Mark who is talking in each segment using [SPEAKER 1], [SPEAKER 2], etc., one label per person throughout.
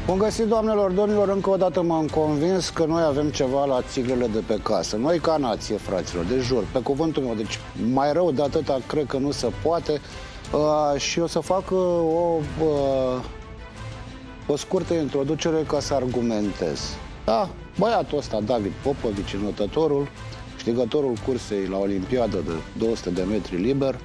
[SPEAKER 1] Bun găsit, doamnelor, domnilor, încă o dată m-am convins că noi avem ceva la țiglele de pe casă. Noi ca nație, fraților, de jur, pe cuvântul meu, deci mai rău de atâta cred că nu se poate. Și o să fac o scurtă introducere ca să argumentez. Da, băiatul ăsta, David Popovici, înotătorul, câștigătorul cursei la Olimpiadă de 200 de metri liber,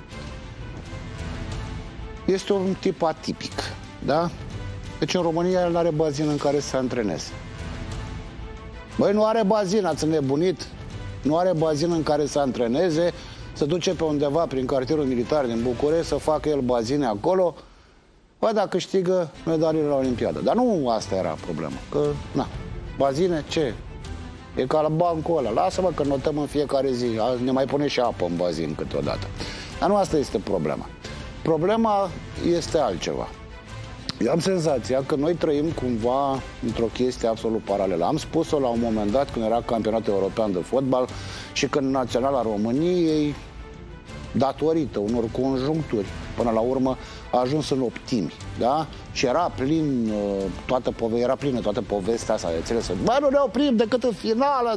[SPEAKER 1] este un tip atipic, da? Deci în România el nu are bazin în care să se antreneze. Băi, nu are bazin, ați înnebunit? Nu are bazin în care să se antreneze, să duce pe undeva prin cartierul militar din București, să facă el bazine acolo. Bă, dacă câștigă medalii la Olimpiadă. Dar nu asta era problema. Că, na, bazine, ce? E ca la bancul ăla. Lasă-mă că notăm în fiecare zi. Ne mai pune și apă în bazin câteodată. Dar nu asta este problema. Problema este altceva. Eu am senzația că noi trăim cumva într-o chestie absolut paralelă. Am spus-o la un moment dat când era campionatul european de fotbal și când Naționala României, datorită unor conjuncturi, până la urmă a ajuns în optimi, da? Și era plin, era plină toată povestea asta, înțeles? Bă, nu ne oprim decât în finală,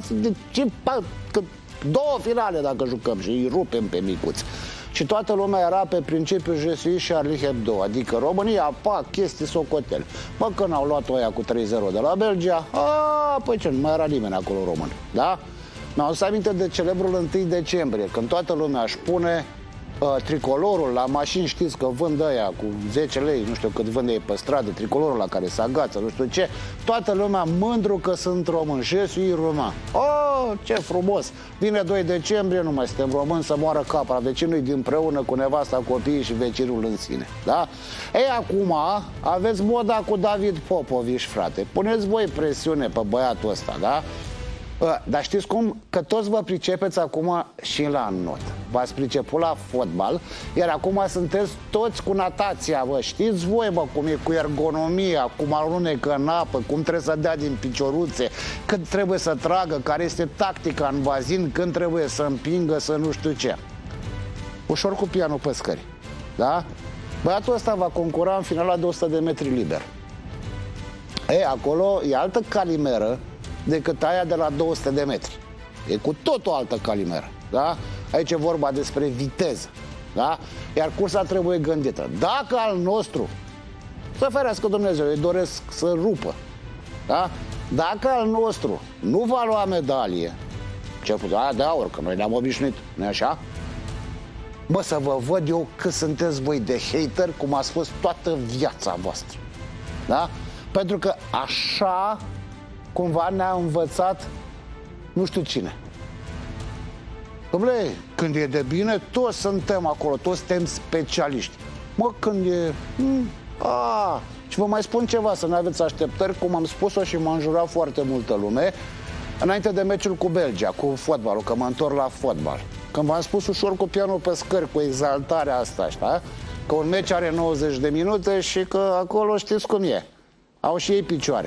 [SPEAKER 1] două finale dacă jucăm și îi rupem pe micuți. Și toată lumea era pe principiul Je suis Charlie Hebdo, adică România, pac, chestii socotel. Bă, când au luat oia cu 3-0 de la Belgia, păi ce, nu mai era nimeni acolo român, da? Mi-am adus aminte de celebrul 1 decembrie, când toată lumea își pune tricolorul la mașini, știți că vând aia cu 10 lei, nu știu cât vând ei pe stradă, tricolorul la care se agață, nu știu ce, toată lumea mândru că sunt români, Je suis roman. Oh, ce frumos! Vine 2 decembrie, nu mai suntem români, să moară capra vecinului împreună cu nevasta, copiii și vecinul în sine, da? Ei, acum aveți moda cu David Popovici, frate. Puneți voi presiune pe băiatul ăsta, da? Dar știți cum? Că toți vă pricepeți acum și la not. V-ați priceput la fotbal, iar acum sunteți toți cu natația, bă. Știți voi, bă, cum e cu ergonomia, cum alunecă în apă, cum trebuie să dea din picioruțe, când trebuie să tragă, care este tactica în bazin, când trebuie să împingă, să nu știu ce. Ușor cu pianul pe scări, da? Băiatul ăsta va concura în finala de 100 de metri liber. Ei, acolo e altă calimeră decât aia de la 200 de metri. E cu tot o altă calimeră, da? Aici e vorba despre viteză, da? Iar cursa trebuie gândită. Dacă al nostru, să ferească Dumnezeu, îi doresc să rupă, da? Dacă al nostru nu va lua medalie, ce putea, aia de aur, că noi ne-am obișnuit, nu-i așa? Bă, să vă văd eu cât sunteți voi de hater, cum ați fost toată viața voastră, da? Pentru că așa cumva ne-a învățat nu știu cine. Dom'le, când e de bine, toți suntem acolo, toți suntem specialiști. Mă, când e... Și vă mai spun ceva, să nu aveți așteptări, cum am spus-o și m-a înjurat foarte multă lume, înainte de meciul cu Belgia, cu fotbalul, că mă întorc la fotbal. Când v-am spus ușor cu pianul pe scări, cu exaltarea asta, știa? Că un meci are 90 de minute și că acolo știți cum e. Au și ei picioare.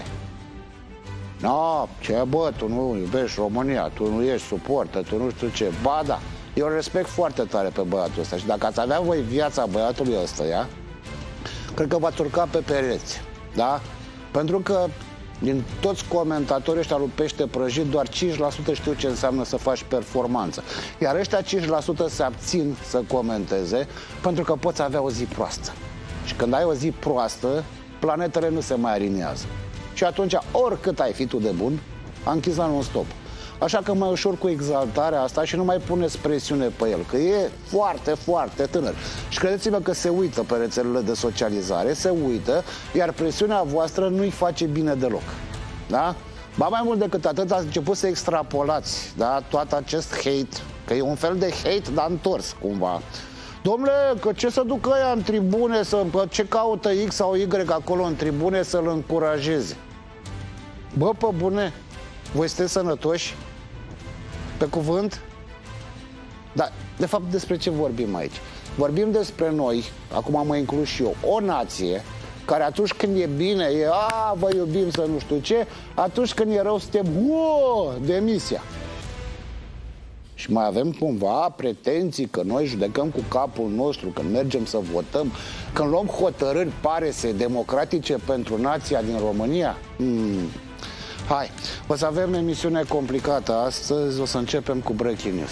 [SPEAKER 1] No, ce bă, tu nu iubești România, tu nu ești suportă, tu nu știu ce. Ba da, eu respect foarte tare pe băiatul ăsta și dacă ați avea voi viața băiatului ăsta, ia, cred că v-ați urca pe pereți, da? Pentru că din toți comentatorii ăștia lui pește prăjit, doar 5% știu ce înseamnă să faci performanță. Iar ăștia 5% se abțin să comenteze pentru că poți avea o zi proastă. Și când ai o zi proastă, planetele nu se mai aliniază. Și atunci, oricât ai fi tu de bun, a închis la non-stop. Așa că mai ușor cu exaltarea asta și nu mai puneți presiune pe el, că e foarte, foarte tânăr. Și credeți-mă că se uită pe rețelele de socializare, se uită, iar presiunea voastră nu-i face bine deloc. Da? Ba mai mult decât atât, ați început să extrapolați, da? Tot acest hate, că e un fel de hate, dar întors, cumva. Dom'le, că ce să ducă ăia în tribune, ce caută X sau Y acolo în tribune să-l încurajeze? Bă, pe bune, voi sunteți sănătoși? Pe cuvânt? Dar, de fapt, despre ce vorbim aici? Vorbim despre noi, acum mă inclus și eu, o nație care atunci când e bine, e, vă iubim să nu știu ce, atunci când e rău, suntem, demisia. Și mai avem cumva pretenții că noi judecăm cu capul nostru când mergem să votăm, când luăm hotărâri, pare-se, democratice pentru nația din România? Hai, o să avem emisiune complicată astăzi, o să începem cu Breaking News.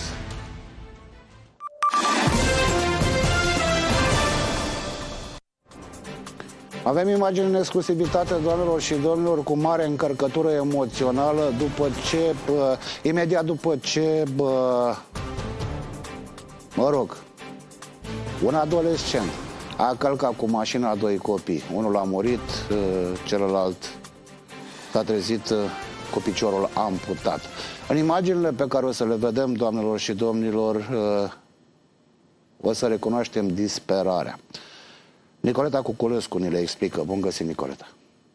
[SPEAKER 1] Avem imagini în exclusivitate, doamnelor și domnilor, cu mare încărcătură emoțională după ce, imediat după ce, mă rog, un adolescent a călcat cu mașina doi copii. Unul a murit, celălalt s-a trezit cu piciorul amputat. În imaginile pe care o să le vedem, doamnelor și domnilor, o să recunoaștem disperarea. Nicoleta Cuculescu ni le explică. Bun găsit, Nicoleta.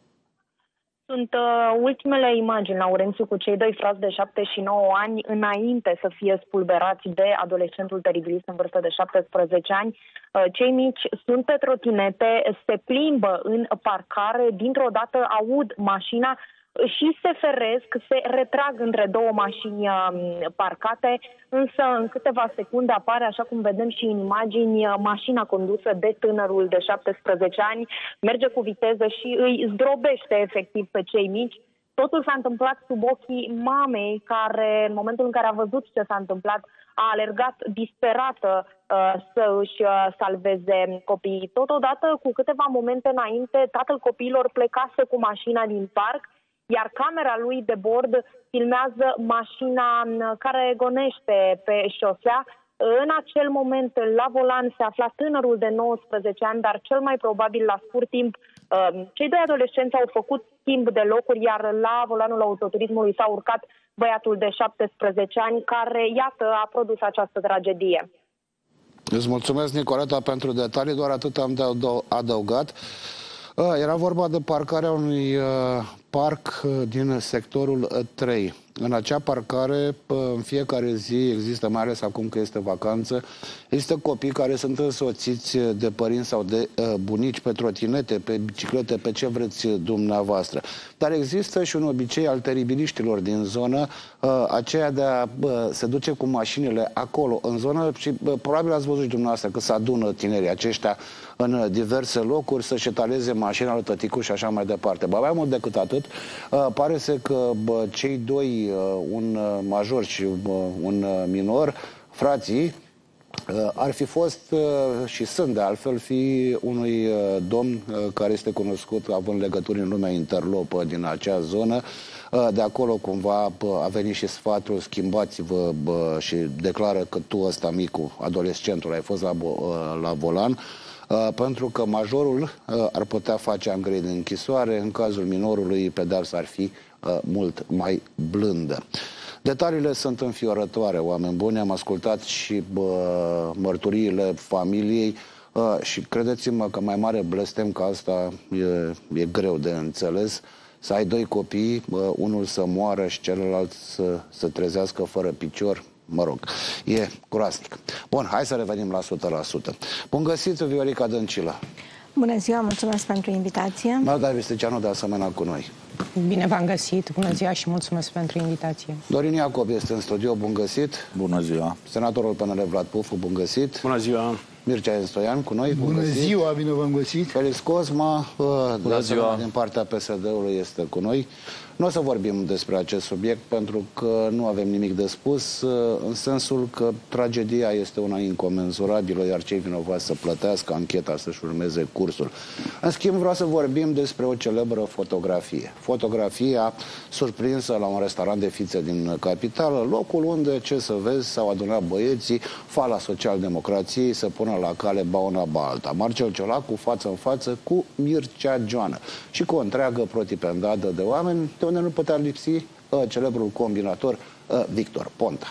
[SPEAKER 2] Sunt ultimele imagini, Laurențiu, cu cei doi frați de 7 și 9 ani, înainte să fie spulberați de adolescentul teribilist în vârstă de 17 ani. Cei mici sunt pe trotinete, se plimbă în parcare, dintr-o dată aud mașina și se feresc, se retrag între două mașini parcate, însă în câteva secunde apare, așa cum vedem și în imagini, mașina condusă de tânărul de 17 ani, merge cu viteză și îi zdrobește efectiv pe cei mici. Totul s-a întâmplat sub ochii mamei, care în momentul în care a văzut ce s-a întâmplat a alergat disperată să își salveze copiii. Totodată, cu câteva momente înainte, tatăl copiilor plecase cu mașina din parc, iar camera lui de bord filmează mașina care gonește pe șosea. În acel moment, la volan se afla tânărul de 19 ani, dar cel mai probabil la scurt timp cei doi adolescenți au făcut schimb de locuri, iar la volanul autoturismului s-a urcat băiatul de 17 ani, care, iată, a produs această tragedie.
[SPEAKER 1] Îți mulțumesc, Nicoleta, pentru detalii, doar atât am de adăugat. Era vorba de parcarea unui parc din sectorul 3. În acea parcare, în fiecare zi există, mai ales acum că este vacanță, există copii care sunt însoțiți de părinți sau de bunici pe trotinete, pe biciclete, pe ce vreți dumneavoastră. Dar există și un obicei al teribiliștilor din zonă, aceea de a se duce cu mașinile acolo, în zonă, și probabil ați văzut și dumneavoastră că se adună tinerii aceștia în diverse locuri să-și etaleze mașina lui tăticu și așa mai departe. Ba mai mult decât atât, pare că cei doi, un major și un minor, frații, ar fi fost și sunt de altfel fi unui domn care este cunoscut având legături în lumea interlopă din acea zonă. De acolo cumva a venit și sfatul: schimbați-vă și declară că tu, ăsta micu, adolescentul, ai fost la volan, pentru că majorul ar putea face angrei de închisoare, în cazul minorului pedeapsa ar fi mult mai blândă. Detaliile sunt înfiorătoare, oameni buni. Am ascultat și mărturiile familiei și credeți-mă că mai mare blestem ca asta e greu de înțeles. Să ai doi copii, unul să moară și celălalt să trezească fără picior. Mă rog, e groaznic. Bun, hai să revenim la 100%. Bun găsit, Viorica Dăncilă.
[SPEAKER 3] Bună ziua, mulțumesc pentru invitație.
[SPEAKER 1] Marta Visteceanu, de asemenea, cu noi.
[SPEAKER 4] Bine v-am găsit, bună ziua și mulțumesc pentru invitație.
[SPEAKER 1] Dorin Iacob este în studio, bun găsit.
[SPEAKER 5] Bună ziua.
[SPEAKER 1] Senatorul PNL Vlad Pufu, bun găsit.
[SPEAKER 5] Bună ziua.
[SPEAKER 1] Mircea Stoian cu noi, bun găsit.
[SPEAKER 6] Bună ziua, bine v-am găsit.
[SPEAKER 1] Felix Cosma,
[SPEAKER 5] bună ziua,
[SPEAKER 1] din partea PSD-ului, este cu noi. Nu o să vorbim despre acest subiect pentru că nu avem nimic de spus, în sensul că tragedia este una incomensurabilă, iar cei vinovați să plătească, ancheta să-și urmeze cursul. În schimb, vreau să vorbim despre o celebră fotografie. Fotografia surprinsă la un restaurant de fițe din capitală, locul unde, ce să vezi, s-au adunat băieții, fala social-democrației, să pună la cale ba una ba alta. Marcel Ciolacu față în față cu Mircea Joană și cu o întreagă protipendadă de oameni, de unde nu putea lipsi celebrul combinator Victor Ponta.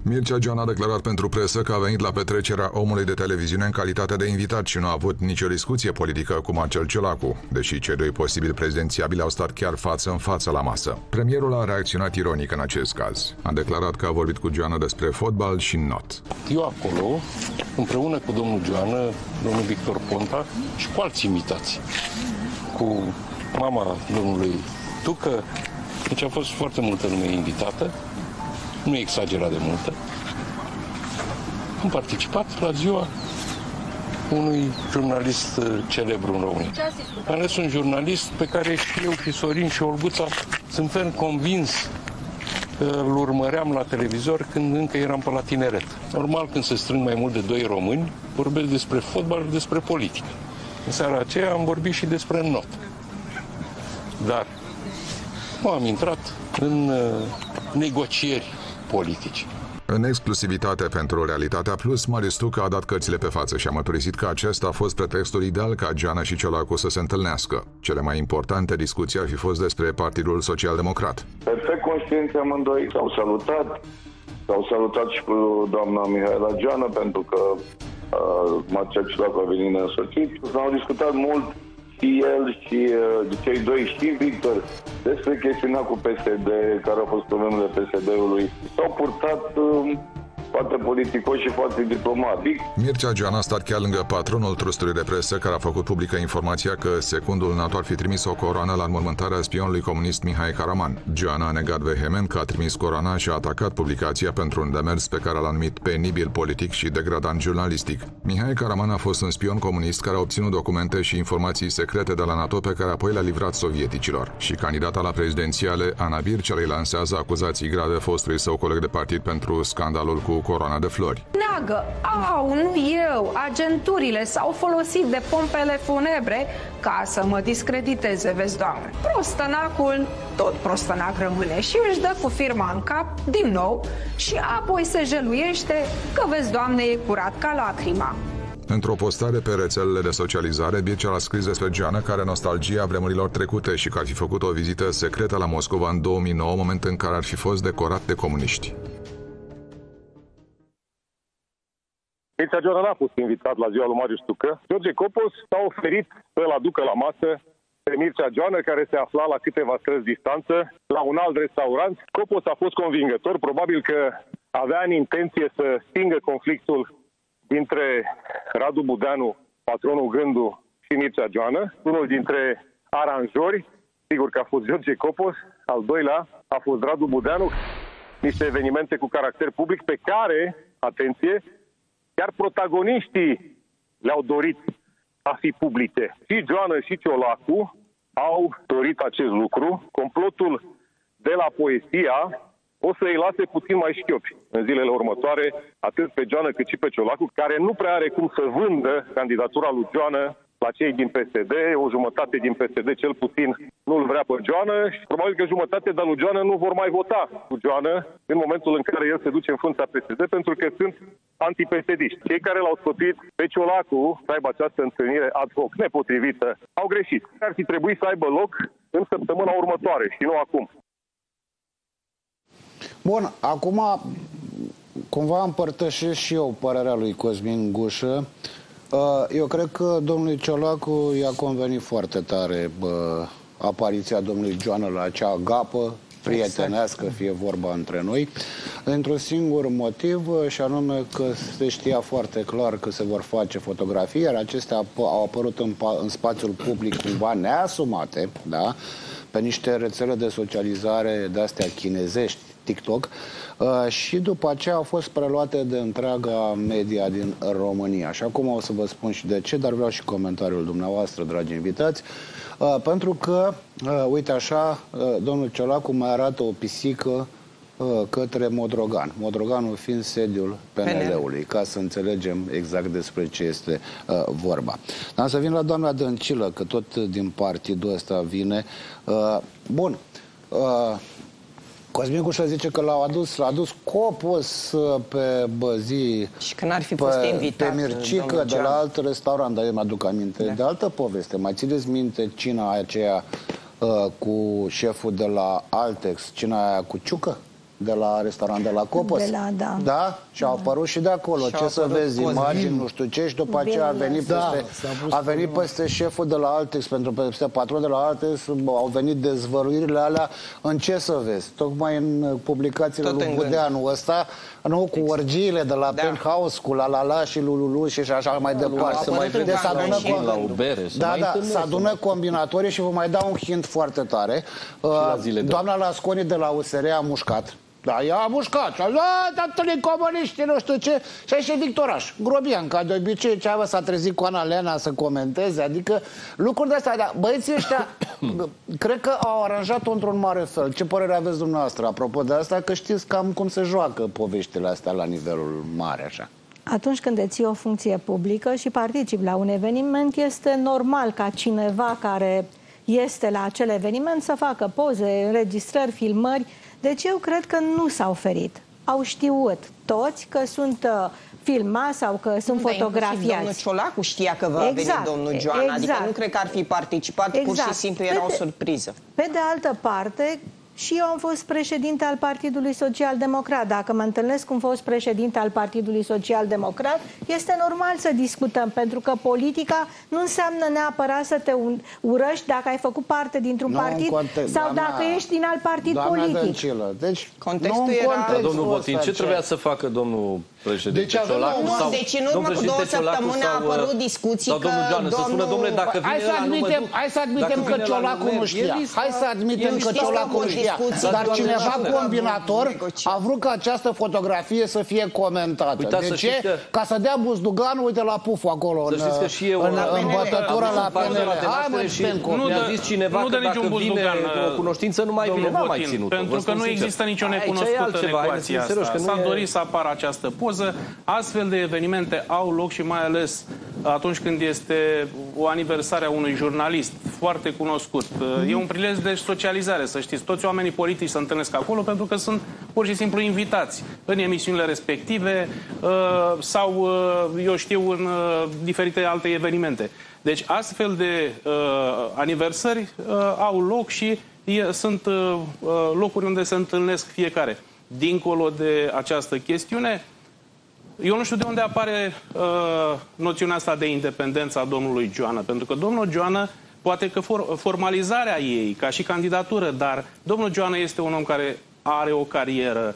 [SPEAKER 5] Mircea Joana a declarat pentru presă că a venit la petrecerea Omului de Televiziune în calitate de invitat și nu a avut nicio discuție politică cu Marcel Ciolacu, deși cei doi posibili prezidențiabili au stat chiar față în față la masă. Premierul a reacționat ironic în acest caz. A declarat că a vorbit cu Joana despre fotbal și not.
[SPEAKER 6] Eu acolo, împreună cu domnul Joana, domnul Victor Ponta și cu alți invitați, cu mama domnului Tucă, deci a fost foarte multă lume invitată, nu e exagerat de multă. Am participat la ziua unui jurnalist celebru în România. Am ales un jurnalist pe care și eu, și Sorin, și Olguța suntem convins că îl urmăream la televizor când încă eram pe la tineret. Normal, când se strâng mai mult de 2 români, vorbesc despre fotbal și despre politică. În seara aceea am vorbit și despre not. Dar nu am intrat în negocieri politice.
[SPEAKER 5] În exclusivitate pentru Realitatea Plus, Marius Tucă a dat cărțile pe față și a mărturisit că acesta a fost pretextul ideal ca Joana și Ciolacu să se întâlnească. Cele mai importante discuții ar fi fost despre Partidul Social Democrat.
[SPEAKER 7] Perfect conștienți amândoi, s-au salutat și cu doamna Mihaela Joana pentru că Marcel Ciolacu a venit neînsoțit. S-au discutat mult și el și cei doi și Victor despre chestiunea cu PSD, care au fost problemele PSD-ului. S-au purtat foarte politicos și foarte diplomatic.
[SPEAKER 5] Mircea Joana a stat chiar lângă patronul trustului de presă, care a făcut publică informația că secundul NATO ar fi trimis o coroană la înmormântarea spionului comunist Mihai Karaman. Joana a negat vehement că a trimis coroana și a atacat publicația pentru un demers pe care l-a numit penibil politic și degradant jurnalistic. Mihai Karaman a fost un spion comunist care a obținut documente și informații secrete de la NATO pe care apoi le-a livrat sovieticilor. Și candidata la prezidențiale, Ana Bircea, îi lansează acuzații grave fostului său coleg de partid pentru scandalul cu coroana de flori.
[SPEAKER 8] Neagă, nu eu, agenturile s-au folosit de pompele funebre ca să mă discrediteze, vezi, Doamne. Prostănacul, tot prostănac rămâne și își dă cu firma în cap, din nou, și apoi se jăluiește că, vezi, Doamne, e curat ca lacrima.
[SPEAKER 5] Într-o postare pe rețelele de socializare, Bircea a scris despre Joana că are nostalgia vremurilor trecute și că ar fi făcut o vizită secretă la Moscova în 2009, moment în care ar fi fost decorat de comuniști.
[SPEAKER 9] Mircea Joana n-a fost invitat la ziua lui Marius Tucă. George Copos s-a oferit să-l aducă la masă pe Mircea Joana, care se afla la câteva străzi distanță, la un alt restaurant. Copos a fost convingător, probabil că avea în intenție să stingă conflictul dintre Radu Budeanu, patronul Gându, și Mircea Joana. Unul dintre aranjori, sigur că a fost George Copos, al doilea a fost Radu Budeanu. Niște evenimente cu caracter public pe care, atenție, chiar protagoniștii le-au dorit a fi publice. Și Joana și Ciolacu au dorit acest lucru. Complotul de la Poesia o să îi lase puțin mai șchiopi în zilele următoare, atât pe Joana cât și pe Ciolacu, care nu prea are cum să vândă candidatura lui Joana la cei din PSD. O jumătate din PSD cel puțin nu-l vrea pe Joana și probabil că jumătate de lui Joana nu vor mai vota cu Joana în momentul în care el se duce în fruntea PSD, pentru că sunt anti-PSD-iști. Cei care l-au sfătuit pe Ciolacu să aibă această întâlnire ad hoc nepotrivită au greșit. Ar fi trebuit să aibă loc în săptămâna următoare și nu acum.
[SPEAKER 1] Bun, acum cumva împărtășesc și eu părerea lui Cosmin Gușă. Eu cred că domnului Ciolacu i-a convenit foarte tare apariția domnului Joana la acea gapă prietenească, fie vorba între noi, într-un singur motiv, și anume că se știa foarte clar că se vor face fotografii, iar acestea au apărut în spațiul public cumva neasumate, da? Pe niște rețele de socializare de-astea chinezești, TikTok, și după aceea au fost preluate de întreaga media din România. Și acum o să vă spun și de ce, dar vreau și comentariul dumneavoastră, dragi invitați, pentru că, uite așa, domnul Ciolacu mai arată o pisică către Modrogan. Modroganul fiind sediul PNL-ului, ca să înțelegem exact despre ce este vorba. Dar să vin la doamna Dăncilă, că tot din partidul ăsta vine. Bun. Cosmin Gușă zice că l-a adus Copos pe zi
[SPEAKER 4] și că n-ar fi fost invitat
[SPEAKER 1] pe Mircică de la alt restaurant, dar eu mi-aduc aminte de altă poveste. Mai țineți minte cina aceea cu șeful de la Altex, cina aia cu Ciucă? de la restaurant de la Copos. Da? Și au apărut și de acolo. Ce să vezi, imagini, nu știu ce, și după aceea a venit peste șeful de la Altex, pentru peste patron de la Altex, au venit dezvăluirile alea. În ce să vezi? Tocmai în publicațiile lui Budeanu ăsta, nu, cu orgiile de la Penthouse, cu la și Lululu și așa mai departe. Deci se adună combinatorii și vă mai dau un hint foarte tare. Doamna Lasconi de la USR a mușcat. Da, ea a mușcat. Și a zis, tatălii comuniști, nu știu ce. Și aici e Victoraș, grobian, ca de obicei. Ceava s-a trezit cu Ana Lena să comenteze. Adică lucruri de astea. Dar băieții ăștia, cred că au aranjat-o într-un mare fel. Ce părere aveți dumneavoastră apropo de asta? Că știți cam cum se joacă poveștile astea la nivelul mare, așa.
[SPEAKER 3] Atunci când deții o funcție publică și participi la un eveniment, este normal ca cineva care este la acel eveniment să facă poze, înregistrări, filmări. Deci eu cred că nu s-au ferit. Au știut toți că sunt filmați sau că sunt fotografiați.
[SPEAKER 10] Domnul Ciolacu știa că va veni domnul Joana, adică nu cred că ar fi participat, pur și simplu era o surpriză.
[SPEAKER 3] Pe de altă parte, și eu am fost președinte al Partidului Social Democrat. Dacă mă întâlnesc cu un fost președinte al Partidului Social Democrat, este normal să discutăm, pentru că politica nu înseamnă neapărat să te urăști dacă ai făcut parte dintr-un partid sau dacă ești din alt partid politic.
[SPEAKER 1] Dăncilă. Deci,
[SPEAKER 10] contextul era...
[SPEAKER 11] Domnul Botin, ce trebuia să facă domnul președinte Ciolacu?
[SPEAKER 10] Deci în urmă cu 2 săptămâni a apărut discuții că domnul...
[SPEAKER 1] Hai să admitem că Ciolacu nu știa. Hai să admitem că Ciolacu nu știa. Dar cineva combinator a vrut ca această fotografie să fie comentată. De ce? Ca să dea buzduganul, uite la Pufu acolo, în bătătura la PNL. Hai mă, Stenco.
[SPEAKER 11] Mi-a zis cineva că dacă vine o cunoștință nu mai vine, n-a mai ținut.
[SPEAKER 12] Pentru că nu există nicio necunoscută în ecuația asta. S-a dorit să apară această poză. Astfel de evenimente au loc și mai ales atunci când este o aniversare a unui jurnalist foarte cunoscut. E un prilej de socializare, să știți. Toți oamenii politici se întâlnesc acolo pentru că sunt pur și simplu invitați în emisiunile respective sau, eu știu, în diferite alte evenimente. Deci astfel de aniversări au loc și sunt locuri unde se întâlnesc fiecare. Dincolo de această chestiune, eu nu știu de unde apare noțiunea asta de independență a domnului Joană, pentru că domnul Joană, poate că formalizarea ei ca și candidatură, dar domnul Joană este un om care are o carieră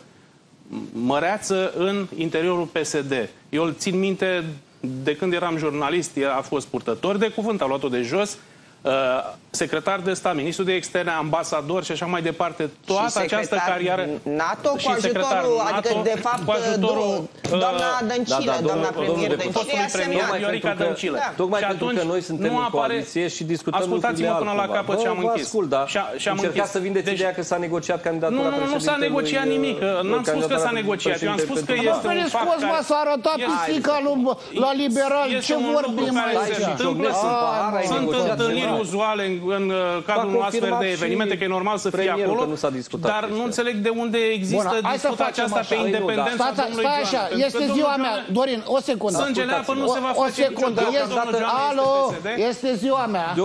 [SPEAKER 12] măreață în interiorul PSD. Eu îl țin minte de când eram jurnalist, a fost purtător de cuvânt, a luat-o de jos, secretar de stat, ministru de externe, ambasador și așa mai departe, toată această carieră
[SPEAKER 10] NATO cu ajutorul, adică de fapt doamna Dăncilă, doamna premier Dăncilă,
[SPEAKER 12] Viorica Dăncilă.
[SPEAKER 11] Tocmai pentru că noi suntem în coaliție și discutăm lucrurile
[SPEAKER 12] altcumva. Ascultați-mă până la capăt și am închis.
[SPEAKER 11] Încercați să vindeți ideea că s-a negociat candidatura președintelui.
[SPEAKER 12] Nu s-a negociat nimic, n-am spus că s-a negociat, eu am spus că este un fapt care...
[SPEAKER 1] S-a arătat pisica la liberal, ce vorbim aici?
[SPEAKER 12] Sunt întâlniri uzuale în cadrul unor astfel de evenimente, că e normal să fie acolo, dar nu înțeleg de unde există discuția aceasta pe independența domnului Joană.
[SPEAKER 1] Stai așa, este ziua mea, Dorin, o secundă.
[SPEAKER 12] Sângele apă nu se va face
[SPEAKER 1] niciodată. Alo, este ziua mea,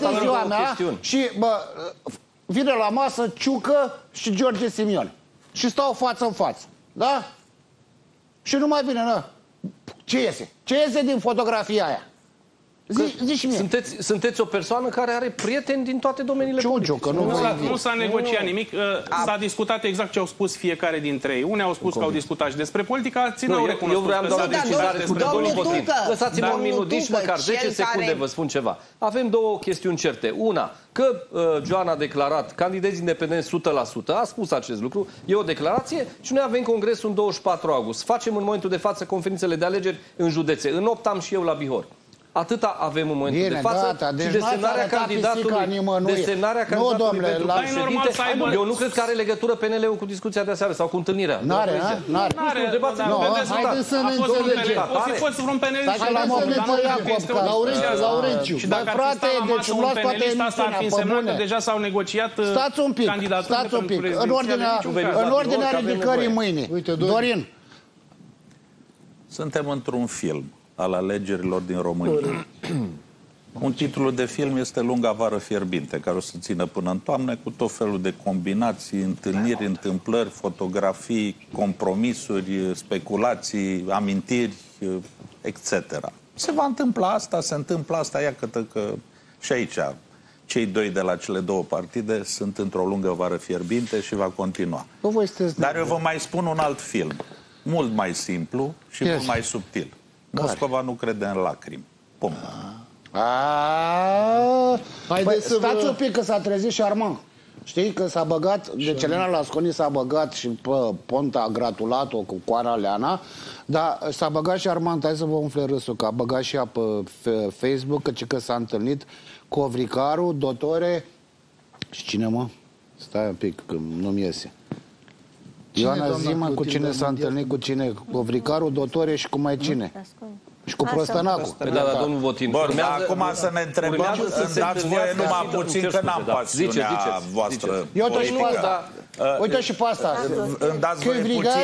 [SPEAKER 1] și vine la masă Ciucă și George Simion și stau față în față, da? Și nu mai vine, ce iese? Ce iese din fotografia aia?
[SPEAKER 11] Sunteți o persoană care are prieteni din toate domeniile politice.
[SPEAKER 12] Nu s-a negociat nimic. S-a discutat exact ce au spus fiecare dintre ei. Unii au spus că au discutat și despre politică, alții n-au recunoscut.
[SPEAKER 11] Eu vreau doar decizare despre domnul Botin. Lăsați-mă un minut, nici măcar 10 secunde vă spun ceva. Avem două chestiuni certe. Una, că Joana a declarat candidezi independenți 100%, a spus acest lucru, e o declarație și noi avem congresul în 24 august. Facem în momentul de față conferințele de alegeri în județe. În 8 am și eu la Bihor. Atâta avem în momentul de față și desemnarea candidatului, desemnarea candidatului pentru președinte. Eu nu cred că are legătură PNL-ul cu discuția de aseară sau cu întâlnirea.
[SPEAKER 1] N-are.
[SPEAKER 12] Haideți să ne înțelegem. O fi fost vreun penelist
[SPEAKER 1] Laurențiu.
[SPEAKER 12] Și dacă ar fi stat la masă un penelist, asta ar fi însemnat că deja s-au negociat candidaturile pentru prezidențiale.
[SPEAKER 1] În ordinea ridicării mâinii. Dorin.
[SPEAKER 13] Suntem într-un film al alegerilor din România. Un titlu de film este Lunga vară fierbinte, care o să țină până în toamnă, cu tot felul de combinații, întâlniri, întâmplări, fotografii, compromisuri, speculații, amintiri, etc. Se va întâmpla asta, se întâmplă asta, iată că și aici cei doi de la cele două partide sunt într-o lungă vară fierbinte și va continua. Dar eu vă mai spun un alt film, mult mai simplu și mult mai subtil. Moscova nu crede în lacrimi. Pum.
[SPEAKER 1] Păi, stați un pic că s-a trezit și Armand. Știi că s-a băgat, deci Elena Lasconi s-a băgat și pe Ponta a gratulat-o cu Coana Leana, dar s-a băgat și Armand, hai să vă umfle râsul, că a băgat și ea pe Facebook, că s-a întâlnit cu Ovricaru, Dotore și cine, mă? Stai un pic, că nu-mi iese. Ioana, zi-mă cu cine s-a întâlnit, cu cine? Cu Ovricaru, Dotore și cu mai cine? Și cu Prostănacu.
[SPEAKER 11] Da, domnul Votin.
[SPEAKER 13] Bun, dar acum să ne întrebăm, îmi dați voie numai puțin că n-am pasiunea voastră politică.
[SPEAKER 1] Uite și pe asta.
[SPEAKER 13] Îmi dați voie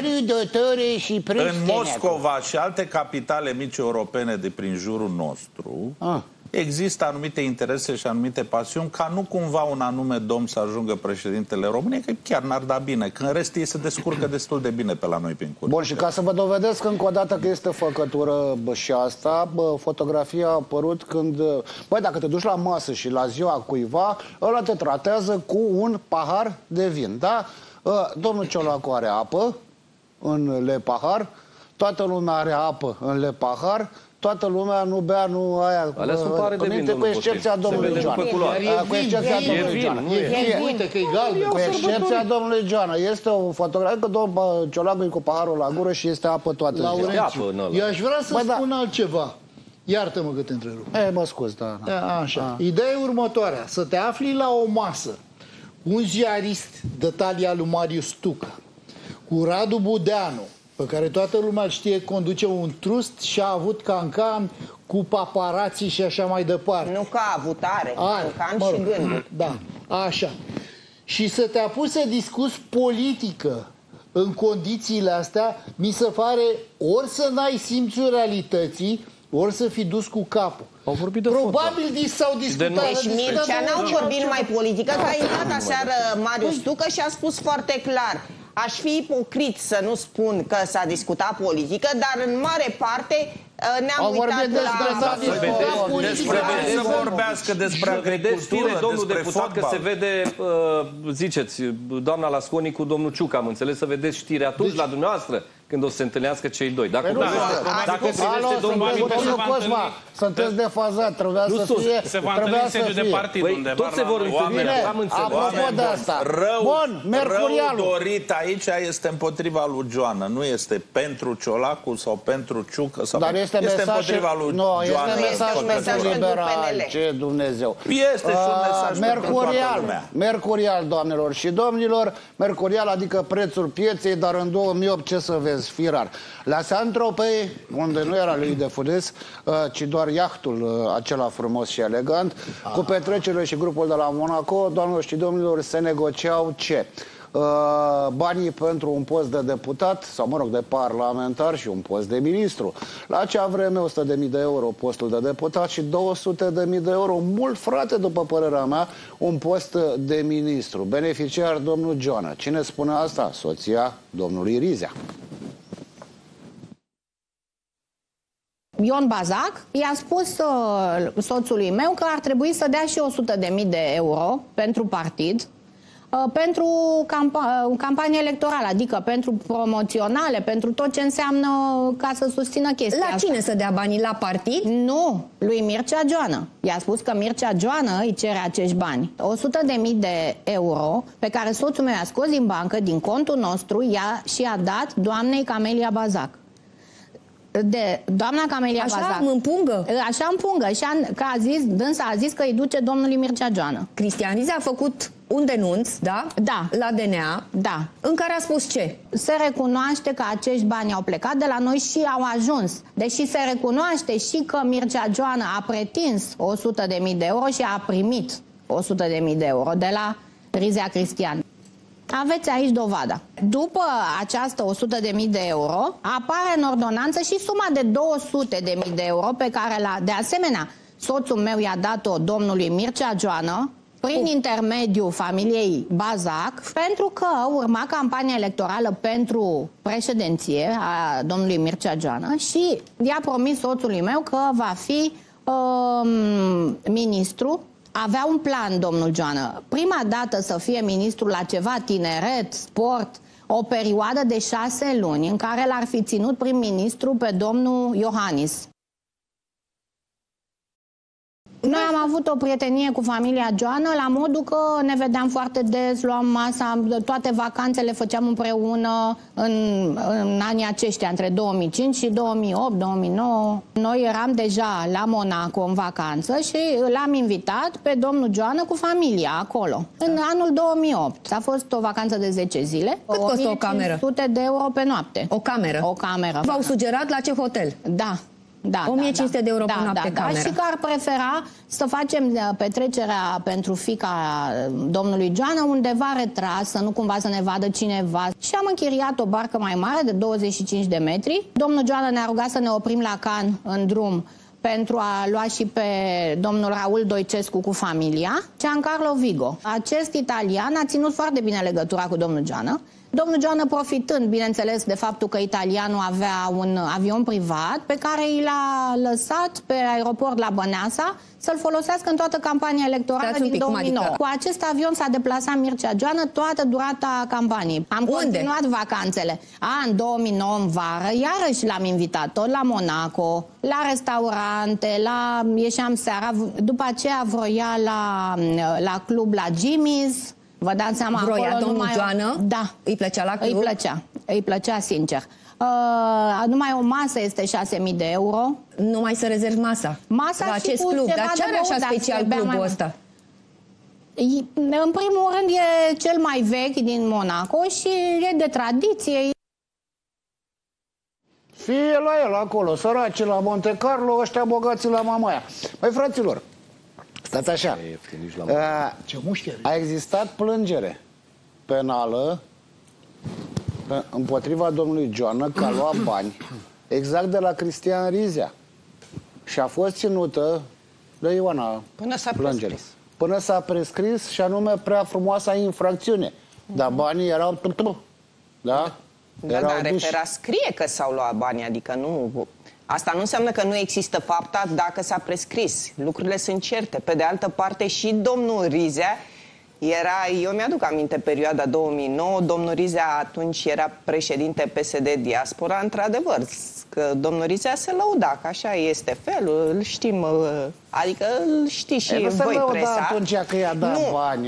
[SPEAKER 13] puțin. În Moscova și alte capitale mici europene de prin jurul nostru, există anumite interese și anumite pasiuni ca nu cumva un anume domn să ajungă președintele României, că chiar n-ar da bine, că în rest ei se descurcă destul de bine pe la noi prin curte.
[SPEAKER 1] Bun, și ca să vă dovedesc încă o dată că este făcătură și asta, fotografia a apărut când, băi, dacă te duci la masă și la ziua cuiva, ăla te tratează cu un pahar de vin, da? Domnul Ciolacu are apă în lepahar, toată lumea are apă în lepahar, toată lumea nu bea, nu aia.
[SPEAKER 11] Alea sunt pare de vin,
[SPEAKER 1] cu excepția domnului Joana. Cu excepția domnului Joana.
[SPEAKER 14] Uite că e galben.
[SPEAKER 1] Cu excepția domnului Joana. Este o fotografie că domnul Ciolacu e cu paharul la gură și este apă toată ziua.
[SPEAKER 14] Eu aș vrea să spun altceva. Iartă-mă că te întrerup.
[SPEAKER 1] Mă scuz, da.
[SPEAKER 14] Așa. Ideea e următoarea. Să te afli la o masă cu un ziarist de talia lui Marius Tucă, cu Radu Budeanu, pe care toată lumea știe, conduce un trust și a avut cancan cu paparații și așa mai departe.
[SPEAKER 10] Nu că a avut, are cancan și gânduri.
[SPEAKER 14] Da, așa. Și să te apuci să discuți politică în condițiile astea, mi se pare ori să n-ai simțul realității, ori să fi dus cu capul.
[SPEAKER 11] Au vorbit de
[SPEAKER 14] probabil s-au discutat.
[SPEAKER 10] Deci Mircea n-au vorbit numai politică, că a intrat aseară Marius Tucă și a spus foarte clar: aș fi ipocrit să nu spun că s-a discutat politică, dar în mare parte ne-am uitat
[SPEAKER 13] să vorbească despre agricultură,
[SPEAKER 11] domnul
[SPEAKER 13] despre
[SPEAKER 11] deputat,
[SPEAKER 13] fotbal.
[SPEAKER 11] că se vede, ziceți, doamna Lasconi cu domnul Ciucă, am înțeles, să vedeți știri atunci la dumneavoastră, când o să se întâlnească cei doi. Dacă privește domnul
[SPEAKER 1] Cosma, sunteți defazat, trebuia să fie...
[SPEAKER 12] Se va întâlni sediu de partid undeva.
[SPEAKER 11] Toți se vor întâlni, am înțeles.
[SPEAKER 1] Apropo de asta,
[SPEAKER 13] bun, Mercurialul. Rău dorit aici este împotriva lui Joana, nu este pentru Ciolacu sau pentru Ciucă.
[SPEAKER 1] Dar este împotriva lui Joana. Este mesaj liberal, ce Dumnezeu.
[SPEAKER 13] Este și un mesaj pentru toată lumea.
[SPEAKER 1] Mercurial, doamnelor și domnilor, Mercurial adică prețul pieței, dar în 2008 ce să vezi, firar. La Saint-Tropez, unde nu era lui de Fudes, ci doar iahtul acela frumos și elegant, cu petrecerile și grupul de la Monaco, doamnelor și domnilor, se negociau ce? Banii pentru un post de deputat, sau mă rog, de parlamentar și un post de ministru. La acea vreme 100.000 de euro postul de deputat și 200.000 de euro, mult, frate, după părerea mea, un post de ministru. Beneficiar domnul Joana. Cine spune asta? Soția domnului Rizea.
[SPEAKER 15] Ion Bazac i-a spus soțului meu că ar trebui să dea și 100.000 de euro pentru partid, pentru campanie electorală, adică pentru promoționale, pentru tot ce înseamnă ca să susțină chestia
[SPEAKER 16] asta. La cine să dea banii? La partid?
[SPEAKER 15] Nu, lui Mircea Joană. I-a spus că Mircea Joană îi cere acești bani. 100.000 de euro pe care soțul meu i-a scos din bancă, din contul nostru, și a dat doamnei Camelia Bazac. Doamna Camelia Bazac.
[SPEAKER 16] Așa în pungă?
[SPEAKER 15] Așa în pungă. Dânsa a zis că îi duce domnului Mircea Joană.
[SPEAKER 16] Cristian Rizea a făcut un denunț, da?
[SPEAKER 15] Da.
[SPEAKER 16] La DNA.
[SPEAKER 15] Da.
[SPEAKER 16] În care a spus ce?
[SPEAKER 15] Se recunoaște că acești bani au plecat de la noi și au ajuns. Deși se recunoaște și că Mircea Joană a pretins 100.000 de euro și a primit 100.000 de euro de la Rizea Cristian. Aveți aici dovada. După această 100.000 de euro, apare în ordonanță și suma de 200.000 de euro pe care, de asemenea, soțul meu i-a dat-o domnului Mircea Joană, prin intermediul familiei Bazac, pentru că urma campania electorală pentru președinție a domnului Mircea Joană și i-a promis soțului meu că va fi ministru. Avea un plan, domnul Joană. Prima dată să fie ministru la ceva tineret, sport, o perioadă de 6 luni în care l-ar fi ținut prim-ministru pe domnul Iohannis. Noi am avut o prietenie cu familia Joană la modul că ne vedeam foarte des, luam masa, toate vacanțele făceam împreună în anii aceștia, între 2005 și 2008, 2009. Noi eram deja la Monaco în vacanță și l-am invitat pe domnul Joană cu familia acolo. În anul 2008. A fost o vacanță de 10 zile.
[SPEAKER 16] Cât costă o cameră?
[SPEAKER 15] 100 de euro pe noapte.
[SPEAKER 16] O cameră?
[SPEAKER 15] O cameră.
[SPEAKER 16] V-au sugerat la ce hotel?
[SPEAKER 15] Da. Da,
[SPEAKER 16] 1500 de euro pe noapte cameră.
[SPEAKER 15] Și că ar prefera să facem petrecerea pentru fiica domnului Joană undeva retras, să nu cumva să ne vadă cineva. Și am închiriat o barcă mai mare de 25 de metri. Domnul Joană ne-a rugat să ne oprim la Cannes în drum pentru a lua și pe domnul Raul Doicescu cu familia, Giancarlo Vigo. Acest italian a ținut foarte bine legătura cu domnul Joană. Domnul Joană, profitând, bineînțeles, de faptul că italianul avea un avion privat pe care i l-a lăsat pe aeroport la Băneasa să-l folosească în toată campania electorală din 2009. Adică? Cu acest avion s-a deplasat Mircea Joană toată durata campaniei. Am continuat vacanțele. În 2009, în vară, iarăși l-am invitat tot la Monaco, la restaurante, ieșeam seara, după aceea vroia la club la Jimmy's. Vă dați seama,
[SPEAKER 16] vroia domnul Joană?
[SPEAKER 15] Da.
[SPEAKER 16] Îi plăcea la club?
[SPEAKER 15] Îi plăcea sincer. Numai o masă este 6.000 de euro.
[SPEAKER 16] Numai să rezervi masa?
[SPEAKER 15] Masa
[SPEAKER 16] la acest club. Dar ce are așa special clubul ăsta?
[SPEAKER 15] În primul rând e cel mai vechi din Monaco și e de tradiție.
[SPEAKER 1] Fie la el acolo, săracii la Monte Carlo, ăștia bogații la Mamaia. Băi, fraților, stați așa. A existat plângere penală împotriva domnului Joană că a luat bani exact de la Cristian Rizea și a fost ținută de Ioana plângere. Până s-a prescris și anume prea frumoasa infracțiune. Dar banii erau... Da?
[SPEAKER 10] Da, dar refera scrie că s-au luat banii, adică nu... Asta nu înseamnă că nu există fapta dacă s-a prescris. Lucrurile sunt certe. Pe de altă parte, și domnul Rizea era, eu mi-aduc aminte perioada 2009, domnul Rizea atunci era președinte PSD Diaspora, într-adevăr, că domnul Rizea se lăuda, că așa este felul, îl știm, adică îl știți și voi presa.
[SPEAKER 1] Atunci că i-a dat bani.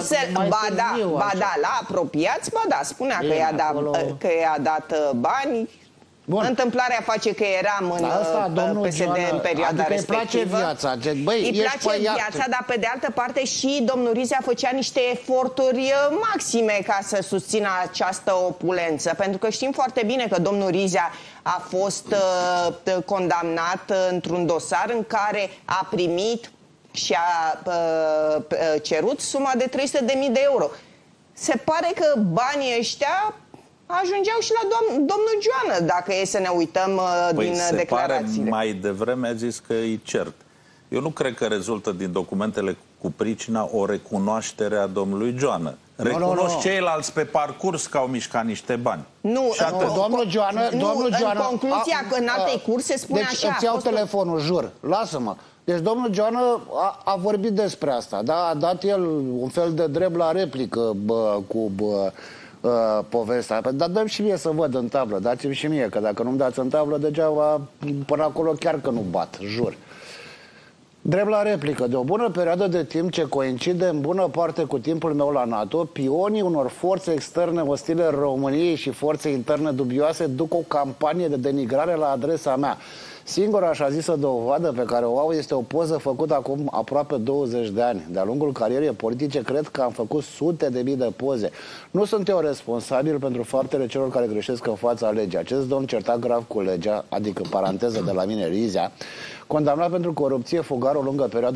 [SPEAKER 10] Ba da, la apropiați, ba da, spunea că i-a dat bani. Bun. Întâmplarea face că eram în PSD în perioada respectivă.
[SPEAKER 1] Îi place viața.
[SPEAKER 10] Îi place viața, dar pe de altă parte și domnul Rizea făcea niște eforturi maxime ca să susțină această opulență. Pentru că știm foarte bine că domnul Rizea a fost condamnat într-un dosar în care a primit și a cerut suma de 300.000 de euro. Se pare că banii ăștia ajungeau și la domnul Joană, dacă e să ne uităm din declarațiile.
[SPEAKER 13] Pare, mai devreme a zis că e cert. Eu nu cred că rezultă din documentele cu pricina o recunoaștere a domnului Joană. Recunosc ceilalți pe parcurs că au mișcat niște bani.
[SPEAKER 1] Domnul Joană...
[SPEAKER 10] În concluzia în altei curse spune așa...
[SPEAKER 1] Deci îți iau telefonul, jur, lasă-mă. Deci domnul Joană a vorbit despre asta, da? A dat el un fel de drept la replică cu povestea. Dar dă-mi și mie să văd în tablă, dați-mi și mie, că dacă nu-mi dați în tablă, degeaba până acolo chiar că nu bat, jur. Drept la replică, de o bună perioadă de timp ce coincide în bună parte cu timpul meu la NATO, pionii unor forțe externe ostile României și forțe interne dubioase duc o campanie de denigrare la adresa mea. Singura așa zisă dovadă pe care o au este o poză făcută acum aproape 20 de ani. De-a lungul carierei politice cred că am făcut sute de mii de poze. Nu sunt eu responsabil pentru faptele celor care greșesc în fața legii. Acest domn certat grav cu legea, adică paranteză de la mine Rizea, condamnat pentru corupție, fugar o lungă perioadă și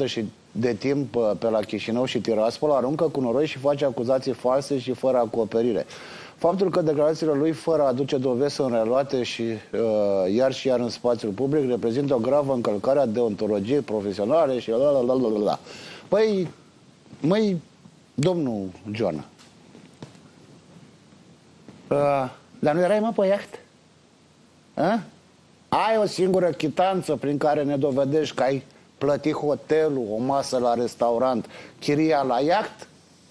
[SPEAKER 1] de timp pe la Chișinău și Tiraspol, aruncă cu noroi și face acuzații false și fără acoperire. Faptul că declarațiile lui, fără a aduce dovezi, sunt reluate și iar și iar în spațiul public, reprezintă o gravă încălcare a deontologiei profesionale și la. Păi, măi, domnul Joana, dar nu erai, mă, pe iaht? Ai o singură chitanță prin care ne dovedești că ai plătit hotelul, o masă la restaurant, chiria la iaht?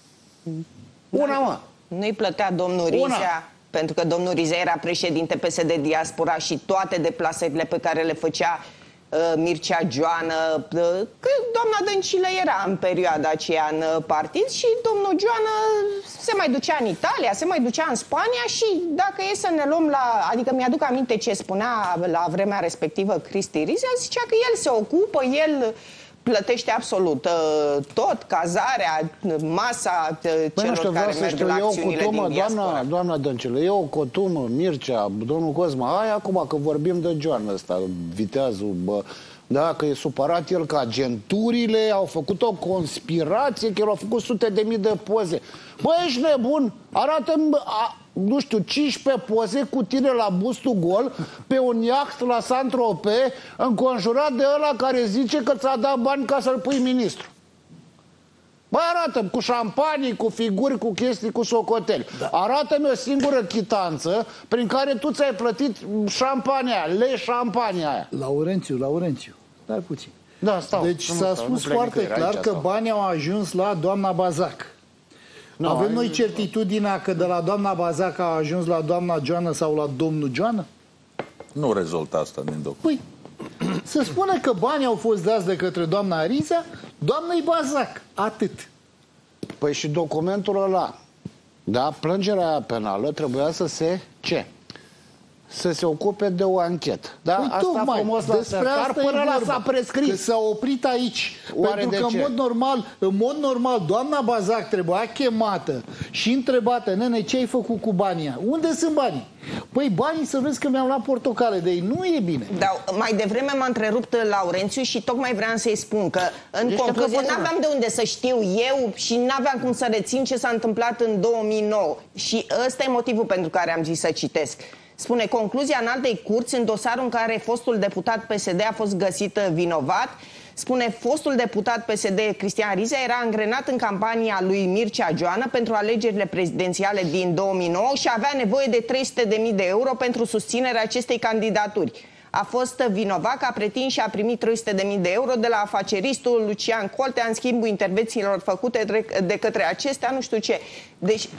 [SPEAKER 1] Una, mă.
[SPEAKER 10] Nu-i plătea domnul Rizea, pentru că domnul Rizea era președinte PSD Diaspora și toate deplasările pe care le făcea Mircea Joană, că doamna Dăncilă era în perioada aceea în partid și domnul Joană se mai ducea în Italia, se mai ducea în Spania și dacă e să ne luăm la... Adică mi-aduc aminte ce spunea la vremea respectivă Cristi Rizea, zicea că el se ocupă, el plătește absolut tot, cazarea, masa celor care merg la acțiunile din diaspora.
[SPEAKER 1] Doamna Dăncilă, e o cotumă, Mircea, domnul Cosma, hai acum că vorbim de Joana ăsta, viteazul, da, că e supărat el că agenturile au făcut o conspirație, că el a făcut sute de mii de poze. Bă, ești nebun? Arată-mi, nu știu, 15 poze cu tine la bustul gol, pe un iaht la Saint-Tropez, înconjurat de ăla care zice că ți-a dat bani ca să-l pui ministru. Bă, arată-mi cu șampanii, cu figuri, cu chestii, cu socoteli. Da. Arată-mi o singură chitanță prin care tu ți-ai plătit șampania, șampania aia.
[SPEAKER 14] Laurențiu, stai puțin.
[SPEAKER 1] Da, stau.
[SPEAKER 14] Deci s-a spus foarte clar că banii au ajuns la doamna Bazac. No, avem noi certitudinea că de la doamna Bazac a ajuns la doamna Joană sau la domnul Joană?
[SPEAKER 13] Nu rezoltă asta din document.
[SPEAKER 14] Păi, să spune că banii au fost dați de către doamna Rizea, doamnei Bazac. Atât.
[SPEAKER 1] Păi și documentul ăla, da, plângerea penală trebuia să se să se ocupe de o anchetă. Da?
[SPEAKER 14] Păi,
[SPEAKER 1] asta
[SPEAKER 14] tocmai,
[SPEAKER 1] frumos la sertar până la s-a prescris.
[SPEAKER 14] Că s-a oprit aici.
[SPEAKER 1] Oare
[SPEAKER 14] pentru că în mod normal doamna Bazac trebuia chemată și întrebată: nene, ce ai făcut cu banii? Unde sunt banii? Păi banii, să vezi că mi-am luat portocale de ei. Nu e bine.
[SPEAKER 10] Dar mai devreme m-a întrerupt Laurențiu și tocmai vreau să-i spun că în concluzie n-aveam de unde să știu eu și n-aveam cum să rețin ce s-a întâmplat în 2009. Și ăsta e motivul pentru care am zis să citesc. Spune: concluzia înaltei curți în dosarul în care fostul deputat PSD a fost găsit vinovat. Spune: fostul deputat PSD Cristian Rizea era angrenat în campania lui Mircea Joană pentru alegerile prezidențiale din 2009 și avea nevoie de 300.000 de euro pentru susținerea acestei candidaturi. A fost vinovat că a pretins și a primit 300.000 de euro de la afaceristul Lucian Coltea în schimbul intervențiilor făcute de către acestea, nu știu ce. Deci,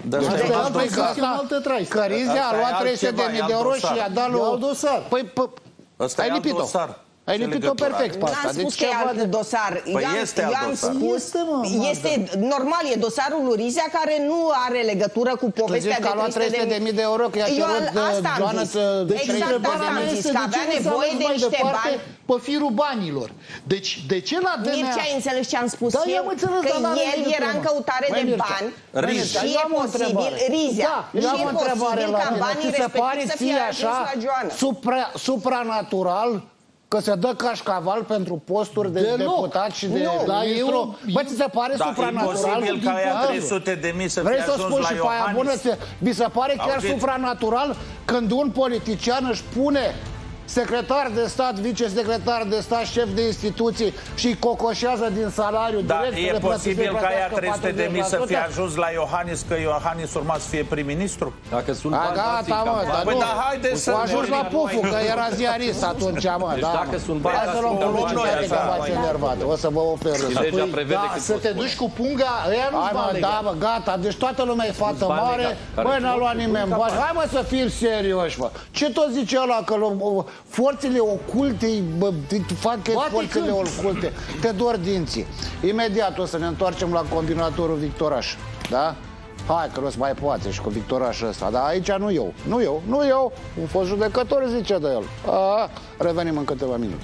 [SPEAKER 1] că Rizea a luat 300.000 de euro și i-a dat lui dosar. Păi,
[SPEAKER 13] ăsta e alt dosar.
[SPEAKER 1] Ai lipit-o perfect pe asta.
[SPEAKER 10] N-am spus că e alt dosar.
[SPEAKER 13] Păi eu am spus,
[SPEAKER 10] este normal, e dosarul lui Rizea care nu are legătură cu povestea de
[SPEAKER 1] 300.000 de euro, că i-a cerut Joană să...
[SPEAKER 10] Exact asta am zis, că avea nevoie de niște bani
[SPEAKER 14] pe firul banilor. Deci, de ce la DNA...
[SPEAKER 10] Mircea, ai înțeles ce am spus eu? Că el era în căutare de bani și e posibil, Rizea, și e posibil ca banii respectiv să fie ajuns la Joană.
[SPEAKER 1] Supranatural că se dă cașcaval pentru posturi de deputat și de ministru. Bă, ți se pare supranatural?
[SPEAKER 13] E imposibil ca aia 300.000 să fie ajuns la Iohannis.
[SPEAKER 1] Mi se pare chiar supranatural când un politician își pune secretar de stat, vicesecretar de stat, șef de instituții și cocoșează din salariu direct.
[SPEAKER 13] E posibil ca aia 300.000 să fie ajuns la Iohannis, că Iohannis urma să fie prim-ministru?
[SPEAKER 11] Dacă sunt bani,
[SPEAKER 1] gata, mă, dar
[SPEAKER 13] nu. Haideți să...
[SPEAKER 1] A ajuns la Pufu, că era ziarist atunci, mă.
[SPEAKER 11] Deci dacă sunt bani,
[SPEAKER 1] hai să luăm cu care că v-ați enervat. O să vă ofer.
[SPEAKER 14] Să te duci cu punga, ăia nu-ți va lega.
[SPEAKER 1] Da, mă, gata, deci toată lumea e fată mare. Băi, n-a luat nimeni bani. Hai, mă, să fim serioși, mă. Ce tot zice ăla că forțele oculte, fac forțele oculte, te dor dinții. Imediat o să ne întoarcem la combinatorul Victoraș. Da? Hai că nu-ți mai poate și cu Victorașul ăsta. Dar aici nu eu. Un fost judecător zice de el. Revenim în câteva minute.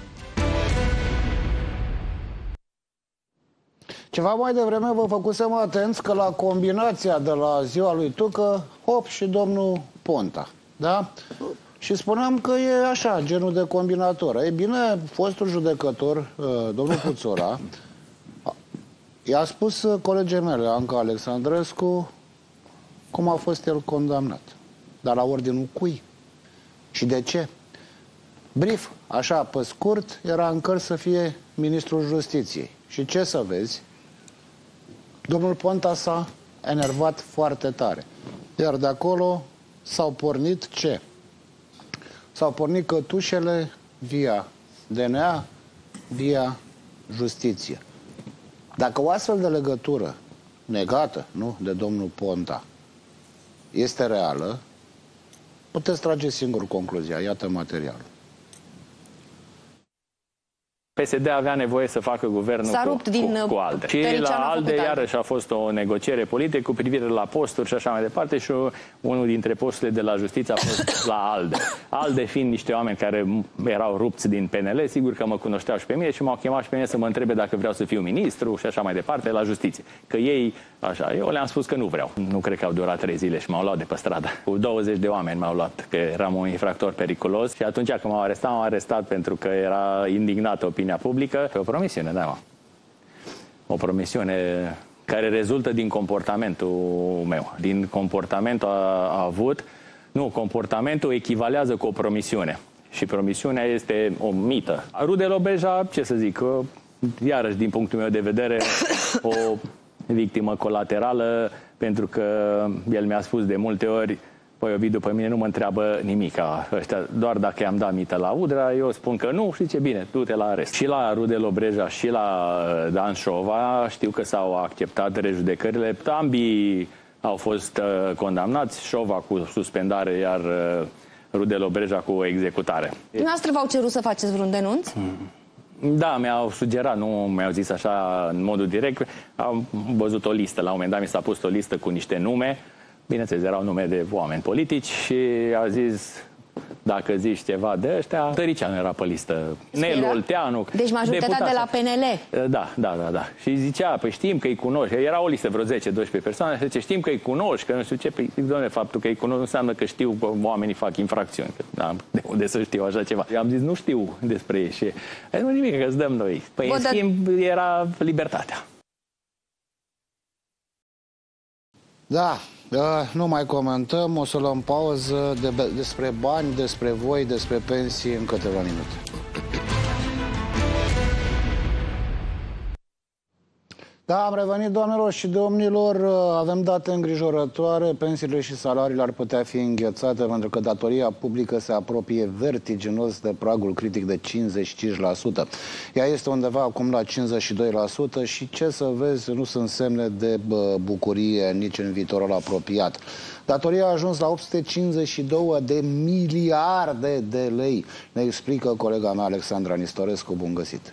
[SPEAKER 1] Ceva mai devreme vă făcusem atenți că la combinația de la ziua lui Tucă, hop, și domnul Ponta. Da? Și spuneam că e așa, genul de combinator. Ei bine, fostul judecător, domnul Puțora, i-a spus colegii mele, Anca Alexandrescu, cum a fost el condamnat. Dar la ordinul cui? Și de ce? Brief, așa, pe scurt, era în căr să fie ministrul Justiției. Și ce să vezi? Domnul Ponta s-a enervat foarte tare. Iar de acolo s-au pornit ce? S-au pornit cătușele via DNA, via justiție. Dacă o astfel de legătură negată, nu, de domnul Ponta, este reală, puteți trage singur concluzia. Iată materialul.
[SPEAKER 17] PSD avea nevoie să facă guvernul cu ALDE. Și la ALDE iarăși a fost o negociere politică cu privire la posturi și așa mai departe și unul dintre posturile de la justiție a fost la ALDE. ALDE fiind niște oameni care erau rupți din PNL, sigur că mă cunoșteau și pe mine și m-au chemat și pe mine să mă întrebe dacă vreau să fiu ministru și așa mai departe la justiție. Că ei, așa, eu le-am spus că nu vreau. Nu cred că au durat 3 zile și m-au luat de pe stradă. Cu 20 de oameni m-au luat, că eram un infractor periculos și atunci când m-au arestat pentru că era indignată opinia publică, o promisiune, da, mă. O promisiune care rezultă din comportamentul meu. Din comportamentul a avut. Nu, comportamentul echivalează cu o promisiune. Și promisiunea este o mită. Rudel Obreja, ce să zic, iarăși din punctul meu de vedere, o victimă colaterală, pentru că el mi-a spus de multe ori: păi, Ovidiu, pe mine nu mă întreabă nimica ăștia, doar dacă i-am dat mită la Udrea, eu spun că nu și ce bine, du-te la arest. Și la Rudel Obreja și la Dan Șova știu că s-au acceptat rejudecările. Ambii au fost condamnați, Șova cu suspendare, iar Rudel Obreja cu executare.
[SPEAKER 16] Dumneavoastră v-au cerut să faceți vreun denunț?
[SPEAKER 17] Da, mi-au sugerat, nu mi-au zis așa în modul direct. Am văzut o listă, la un moment dat mi s-a pus o listă cu niște nume. Bineînțeles, erau nume de oameni politici și a zis: dacă zici ceva de ăștia, Tăricianu era pe listă, Nelu Olteanu.
[SPEAKER 16] Deci majoritatea de la PNL.
[SPEAKER 17] Da. Și zicea: păi știm că îi cunoști. Era o listă, vreo 10-12 persoane, și zice: știm că îi cunoști, că nu știu ce. Păi, doamne, faptul că îi cunoști nu înseamnă că știu că oamenii fac infracțiuni. Da, de unde să știu așa ceva? Eu am zis: nu știu despre ei. Și nu nimic, că îți dăm noi. Păi, în schimb, era libertatea.
[SPEAKER 1] Da. Nu mai comentăm, o să luăm pauză despre bani, despre voi, despre pensii în câteva minute. Da, am revenit, doamnelor și domnilor, avem date îngrijorătoare, pensiile și salariile ar putea fi înghețate pentru că datoria publică se apropie vertiginos de pragul critic de 55%. Ea este undeva acum la 52% și ce să vezi, nu sunt semne de bucurie nici în viitorul apropiat. Datoria a ajuns la 852 de miliarde de lei. Ne explică colega mea Alexandra Nistorescu. Bun găsit!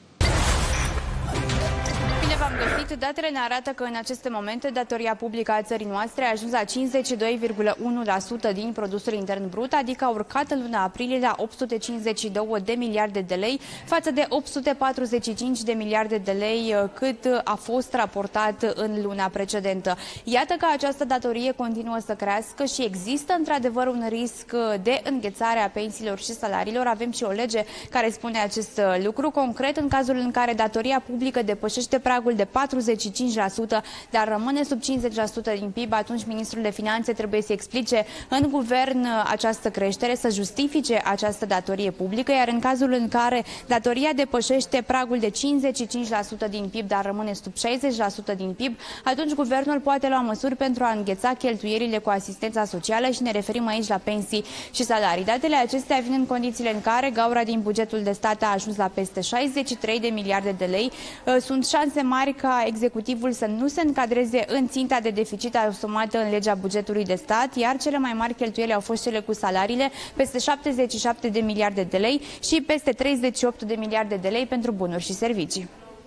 [SPEAKER 18] Datele ne arată că în aceste momente datoria publică a țării noastre a ajuns la 52,1% din produsul intern brut, adică a urcat în luna aprilie la 852 de miliarde de lei față de 845 de miliarde de lei cât a fost raportat în luna precedentă. Iată că această datorie continuă să crească și există într-adevăr un risc de înghețare a pensiilor și salariilor. Avem și o lege care spune acest lucru. Concret, în cazul în care datoria publică depășește pragul de 45%, dar rămâne sub 50% din PIB, atunci Ministrul de Finanțe trebuie să explice în guvern această creștere, să justifice această datorie publică, iar în cazul în care datoria depășește pragul de 55% din PIB, dar rămâne sub 60% din PIB, atunci guvernul poate lua măsuri pentru a îngheța cheltuielile cu asistența socială și ne referim aici la pensii și salarii. Datele acestea vin în condițiile în care gaura din bugetul de stat a ajuns la peste 63 de miliarde de lei. Sunt șanse mari ca executivul să nu se încadreze în ținta de deficit asumată în legea bugetului de stat, iar cele mai mari cheltuieli au fost cele cu salariile, peste 77 de miliarde de lei și peste 38 de miliarde de lei pentru bunuri și servicii.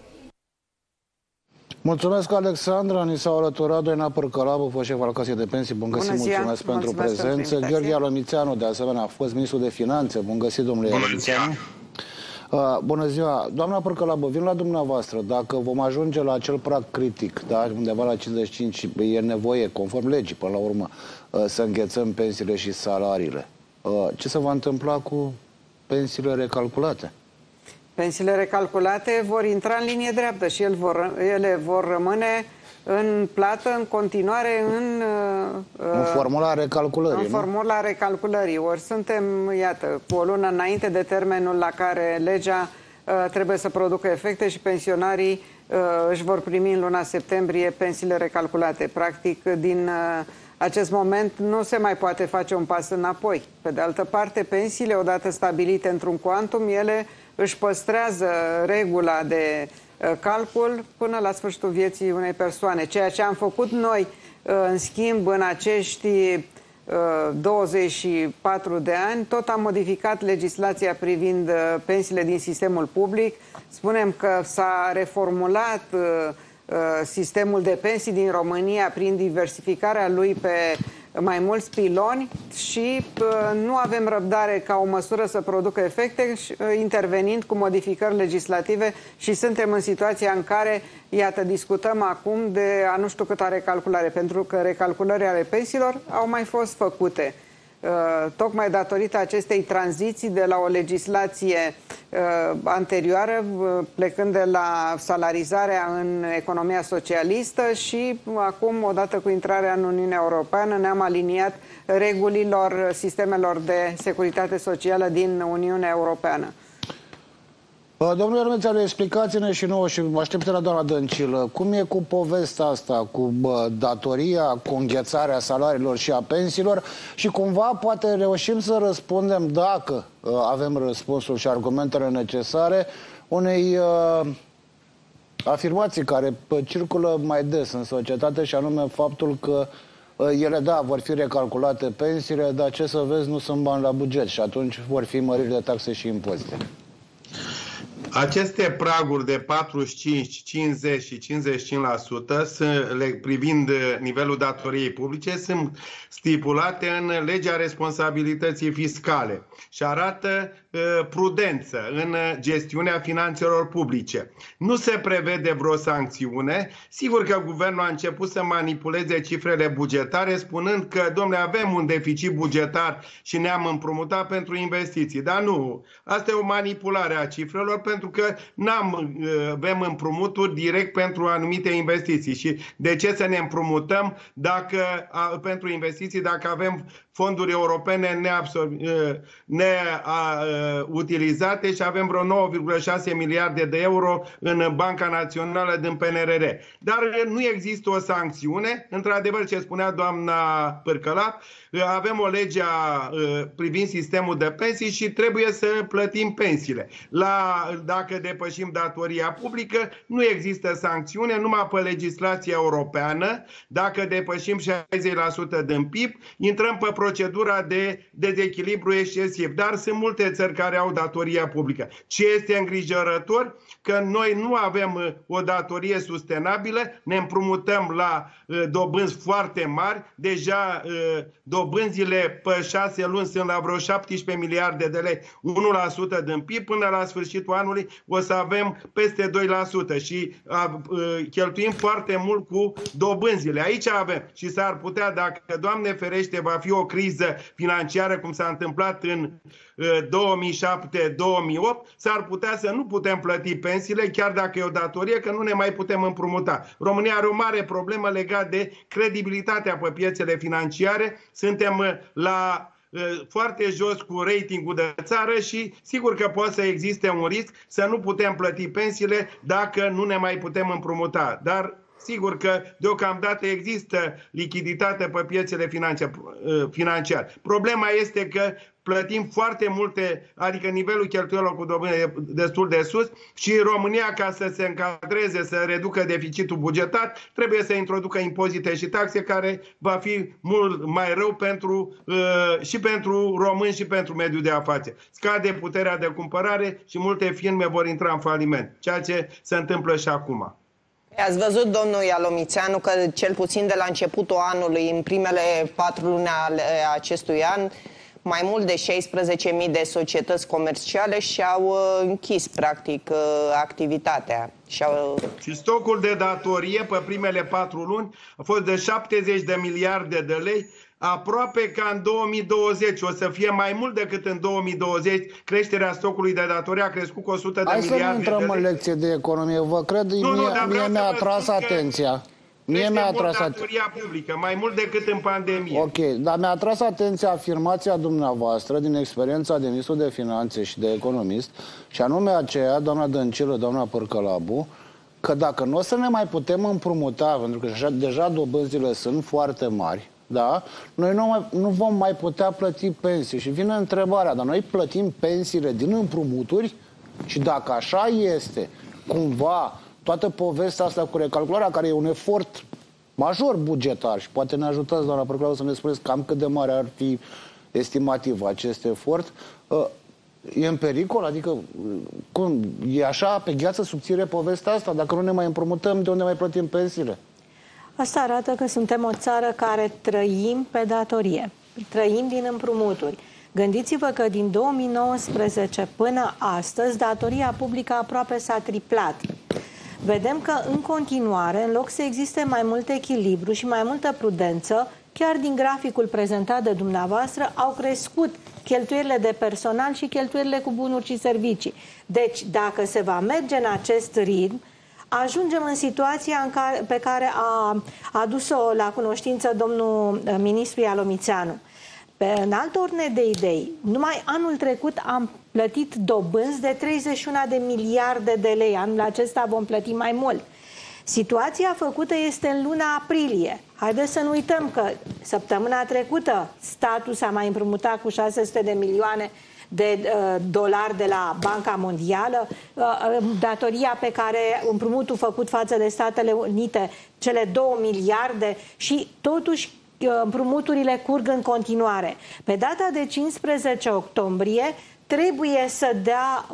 [SPEAKER 1] Mulțumesc, Alexandra. Ni s-au alăturat Doina Părcălabu, fost șef al Casei de Pensii. Bun găsit, mulțumesc pentru prezență. Gheorghe Alomițeanu, de asemenea, a fost ministru de Finanțe. Bun găsit, domnule Alomițeanu. Bună ziua. Doamna Părcălabu, vin la dumneavoastră. Dacă vom ajunge la acel prag critic, da, undeva la 55, e nevoie, conform legii, până la urmă, să înghețăm pensiile și salariile. Ce se va întâmpla cu pensiile recalculate?
[SPEAKER 19] Pensiile recalculate vor intra în linie dreaptă și ele vor rămâne în plată în continuare
[SPEAKER 1] în formula recalculării.
[SPEAKER 19] În formula recalculării. Ori suntem, iată, cu o lună înainte de termenul la care legea trebuie să producă efecte și pensionarii își vor primi în luna septembrie pensiile recalculate. Practic, din acest moment nu se mai poate face un pas înapoi. Pe de altă parte, pensiile, odată stabilite într-un cuantum, ele își păstrează regula de calcul până la sfârșitul vieții unei persoane. Ceea ce am făcut noi, în schimb, în acești 24 de ani, tot am modificat legislația privind pensiile din sistemul public. Spunem că s-a reformulat sistemul de pensii din România prin diversificarea lui pe mai mulți piloni și nu avem răbdare ca o măsură să producă efecte, intervenind cu modificări legislative și suntem în situația în care, iată, discutăm acum de a nu știu câta recalculare, pentru că recalculările ale pensiilor au mai fost făcute. Tocmai datorită acestei tranziții de la o legislație anterioară, plecând de la salarizarea în economia socialistă și acum, odată cu intrarea în Uniunea Europeană, ne-am aliniat regulilor sistemelor de securitate socială din Uniunea Europeană.
[SPEAKER 1] Domnule Ermețeanu, explicați-ne și nouă și mă aștept la doamna Dăncilă. Cum e cu povestea asta, cu datoria, cu înghețarea salariilor și a pensiilor și cumva poate reușim să răspundem, dacă avem răspunsul și argumentele necesare, unei afirmații care circulă mai des în societate și anume faptul că ele, da, vor fi recalculate pensiile, dar ce să vezi, nu sunt bani la buget și atunci vor fi măriri de taxe și impozite.
[SPEAKER 20] Aceste praguri de 45, 50 și 55% privind nivelul datoriei publice sunt stipulate în legea responsabilității fiscale și arată prudență în gestiunea finanțelor publice. Nu se prevede vreo sancțiune. Sigur că guvernul a început să manipuleze cifrele bugetare spunând că, domnule, avem un deficit bugetar și ne-am împrumutat pentru investiții. Dar nu. Asta e o manipulare a cifrelor pentru că avem împrumuturi direct pentru anumite investiții. Și de ce să ne împrumutăm pentru investiții dacă avem fonduri europene neutilizate și avem vreo 9,6 miliarde de euro în Banca Națională din PNRR. Dar nu există o sancțiune. Într-adevăr, ce spunea doamna Pârcălac, avem o lege privind sistemul de pensii și trebuie să plătim pensiile. Dacă depășim datoria publică, nu există sancțiune, numai pe legislația europeană. Dacă depășim 60% din PIB, intrăm pe procedura de dezechilibru excesiv. Dar sunt multe țări care au datoria publică. Ce este îngrijorător? Că noi nu avem o datorie sustenabilă, ne împrumutăm la dobânzi foarte mari. Deja dobânzile pe 6 luni sunt la vreo 17 miliarde de lei, 1% din PIB. Până la sfârșitul anului o să avem peste 2% și cheltuim foarte mult cu dobânzile. Aici avem și s-ar putea, dacă, Doamne ferește, va fi o criză financiară cum s-a întâmplat în 2007-2008, s-ar putea să nu putem plăti pensiile, chiar dacă e o datorie, că nu ne mai putem împrumuta. România are o mare problemă legată de credibilitatea pe piețele financiare. Suntem foarte jos cu ratingul de țară și sigur că poate să existe un risc să nu putem plăti pensiile dacă nu ne mai putem împrumuta. Dar sigur că deocamdată există lichiditate pe piețele financiare. Problema este că plătim foarte multe, adică nivelul cheltuielor cu dobândă e destul de sus și România, ca să se încadreze, să reducă deficitul bugetar, trebuie să introducă impozite și taxe, care va fi mult mai rău și pentru români și pentru mediul de afaceri. Scade puterea de cumpărare și multe firme vor intra în faliment, ceea ce se întâmplă și acum.
[SPEAKER 10] Ați văzut, domnul Ialomițeanu, că cel puțin de la începutul anului, în primele 4 luni ale acestui an, mai mult de 16.000 de societăți comerciale și-au închis, practic, activitatea.
[SPEAKER 20] Și stocul de datorie pe primele 4 luni a fost de 70 de miliarde de lei, aproape ca în 2020, o să fie mai mult decât în 2020, creșterea stocului de datorie a crescut cu 100 de miliarde.
[SPEAKER 1] Hai să nu intrăm în lecție de economie, vă cred, mie mi-a atras atenția. Mie mi-a atras
[SPEAKER 20] datoria publică, mai mult decât în pandemie.
[SPEAKER 1] Ok, dar mi-a atras atenția afirmația dumneavoastră din experiența de ministru de finanțe și de economist, și anume aceea, doamna Dăncilă, doamna Părcălabu, că dacă nu o să ne mai putem împrumuta, pentru că deja dobânzile sunt foarte mari, da? Noi nu vom mai putea plăti pensii. Și vine întrebarea, dar noi plătim pensiile din împrumuturi? Și dacă așa este, cumva, toată povestea asta cu recalcularea, care e un efort major bugetar, și poate ne ajutați, doamna Părcălabu, să ne spuneți cam cât de mare ar fi estimativ acest efort, e în pericol? Adică, cum? E așa pe gheață subțire povestea asta? Dacă nu ne mai împrumutăm, de unde mai plătim pensiile?
[SPEAKER 3] Asta arată că suntem o țară care trăim pe datorie, trăim din împrumuturi. Gândiți-vă că din 2019 până astăzi datoria publică aproape s-a triplat. Vedem că în continuare, în loc să existe mai mult echilibru și mai multă prudență, chiar din graficul prezentat de dumneavoastră, au crescut cheltuielile de personal și cheltuielile cu bunuri și servicii. Deci, dacă se va merge în acest ritm, ajungem în situația pe care a adus-o la cunoștință domnul ministru Ialomițeanu. În altă ordine de idei, numai anul trecut am plătit dobânzi de 31 de miliarde de lei. Anul acesta vom plăti mai mult. Situația făcută este în luna aprilie. Haideți să nu uităm că săptămâna trecută statul s-a mai împrumutat cu 600 de milioane de dolari de la Banca Mondială, datoria pe care împrumutul făcut față de Statele Unite, cele 2 miliarde, și totuși împrumuturile curg în continuare. Pe data de 15 octombrie trebuie să dea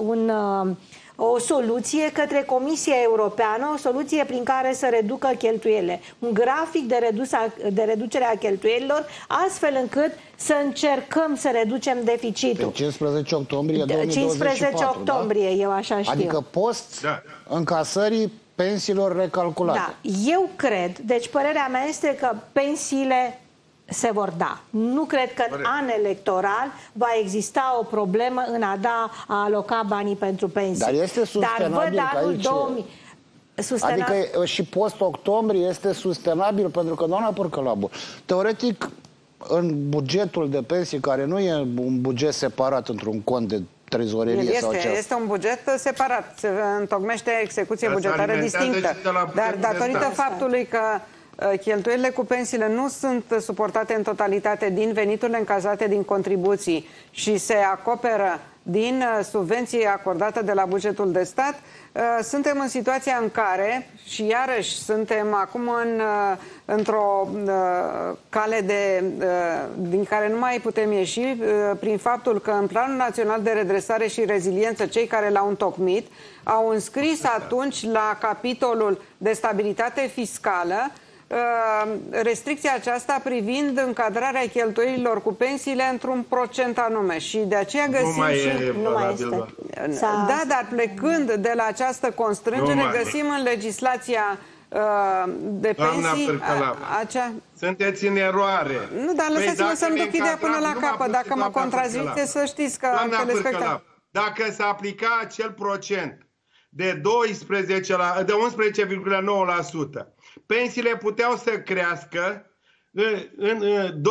[SPEAKER 3] o soluție către Comisia Europeană, o soluție prin care să reducă cheltuielile. Un grafic de reducere a cheltuielilor, astfel încât să încercăm să reducem deficitul.
[SPEAKER 1] Pe 15 octombrie 2024,
[SPEAKER 3] 15 octombrie, da? Eu așa știu.
[SPEAKER 1] Adică post încasării pensiilor recalculate.
[SPEAKER 3] Da, eu cred, deci părerea mea este că pensiile se vor da. Nu cred că în an electoral va exista o problemă în a aloca banii pentru pensii.
[SPEAKER 1] Dar este sustenabil.
[SPEAKER 3] Dar văd anul 2000.
[SPEAKER 1] Adică și post-octombrie este sustenabil, pentru că, doamna Părcălabu, teoretic, în bugetul de pensii, care nu e un buget separat într-un cont de trezorerie sau ceva.
[SPEAKER 19] Este un buget separat. Se întocmește execuție bugetară distinctă. Dar datorită faptului că cheltuielile cu pensiile nu sunt suportate în totalitate din veniturile încasate din contribuții și se acoperă din subvenții acordate de la bugetul de stat, suntem în situația în care, și iarăși suntem acum într-o cale din care nu mai putem ieși, prin faptul că în Planul Național de Redresare și Reziliență, cei care l-au întocmit, au înscris atunci la capitolul de stabilitate fiscală restricția aceasta privind încadrarea cheltuielilor cu pensiile într-un procent anume, și de aceea găsim
[SPEAKER 3] nu mai este.
[SPEAKER 19] Da, dar plecând de la această constrângere, găsim în legislația de pensii
[SPEAKER 20] sunteți în eroare.
[SPEAKER 19] Nu, dar lăsați-mă să-mi duc ideea până la capăt. Dacă mă contraziceți, să știți că
[SPEAKER 20] dacă s-a aplica acel procent de 11,9%, pensiile puteau să crească în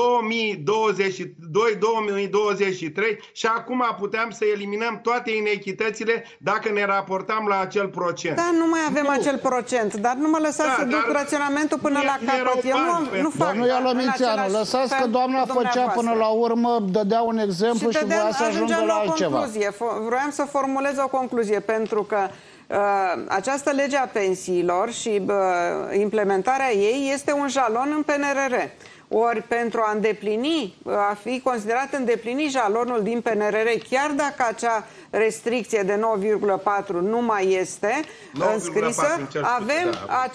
[SPEAKER 20] 2022-2023 și acum puteam să eliminăm toate inechitățile dacă ne raportam la acel procent.
[SPEAKER 19] Da, nu mai avem acel procent, dar nu mă lăsați să duc raționamentul până la capăt. Eu nu fac.
[SPEAKER 1] Domnul Ialomițeanu, lăsați că doamna făcea până la urmă, dădea un exemplu și voia să ajungă la altceva.
[SPEAKER 19] Vroiam să formulez o concluzie, pentru că această lege a pensiilor și implementarea ei este un jalon în PNRR. Ori pentru a îndeplini, a fi considerat îndeplinit jalonul din PNRR, chiar dacă acea restricție de 9,4 nu mai este înscrisă, avem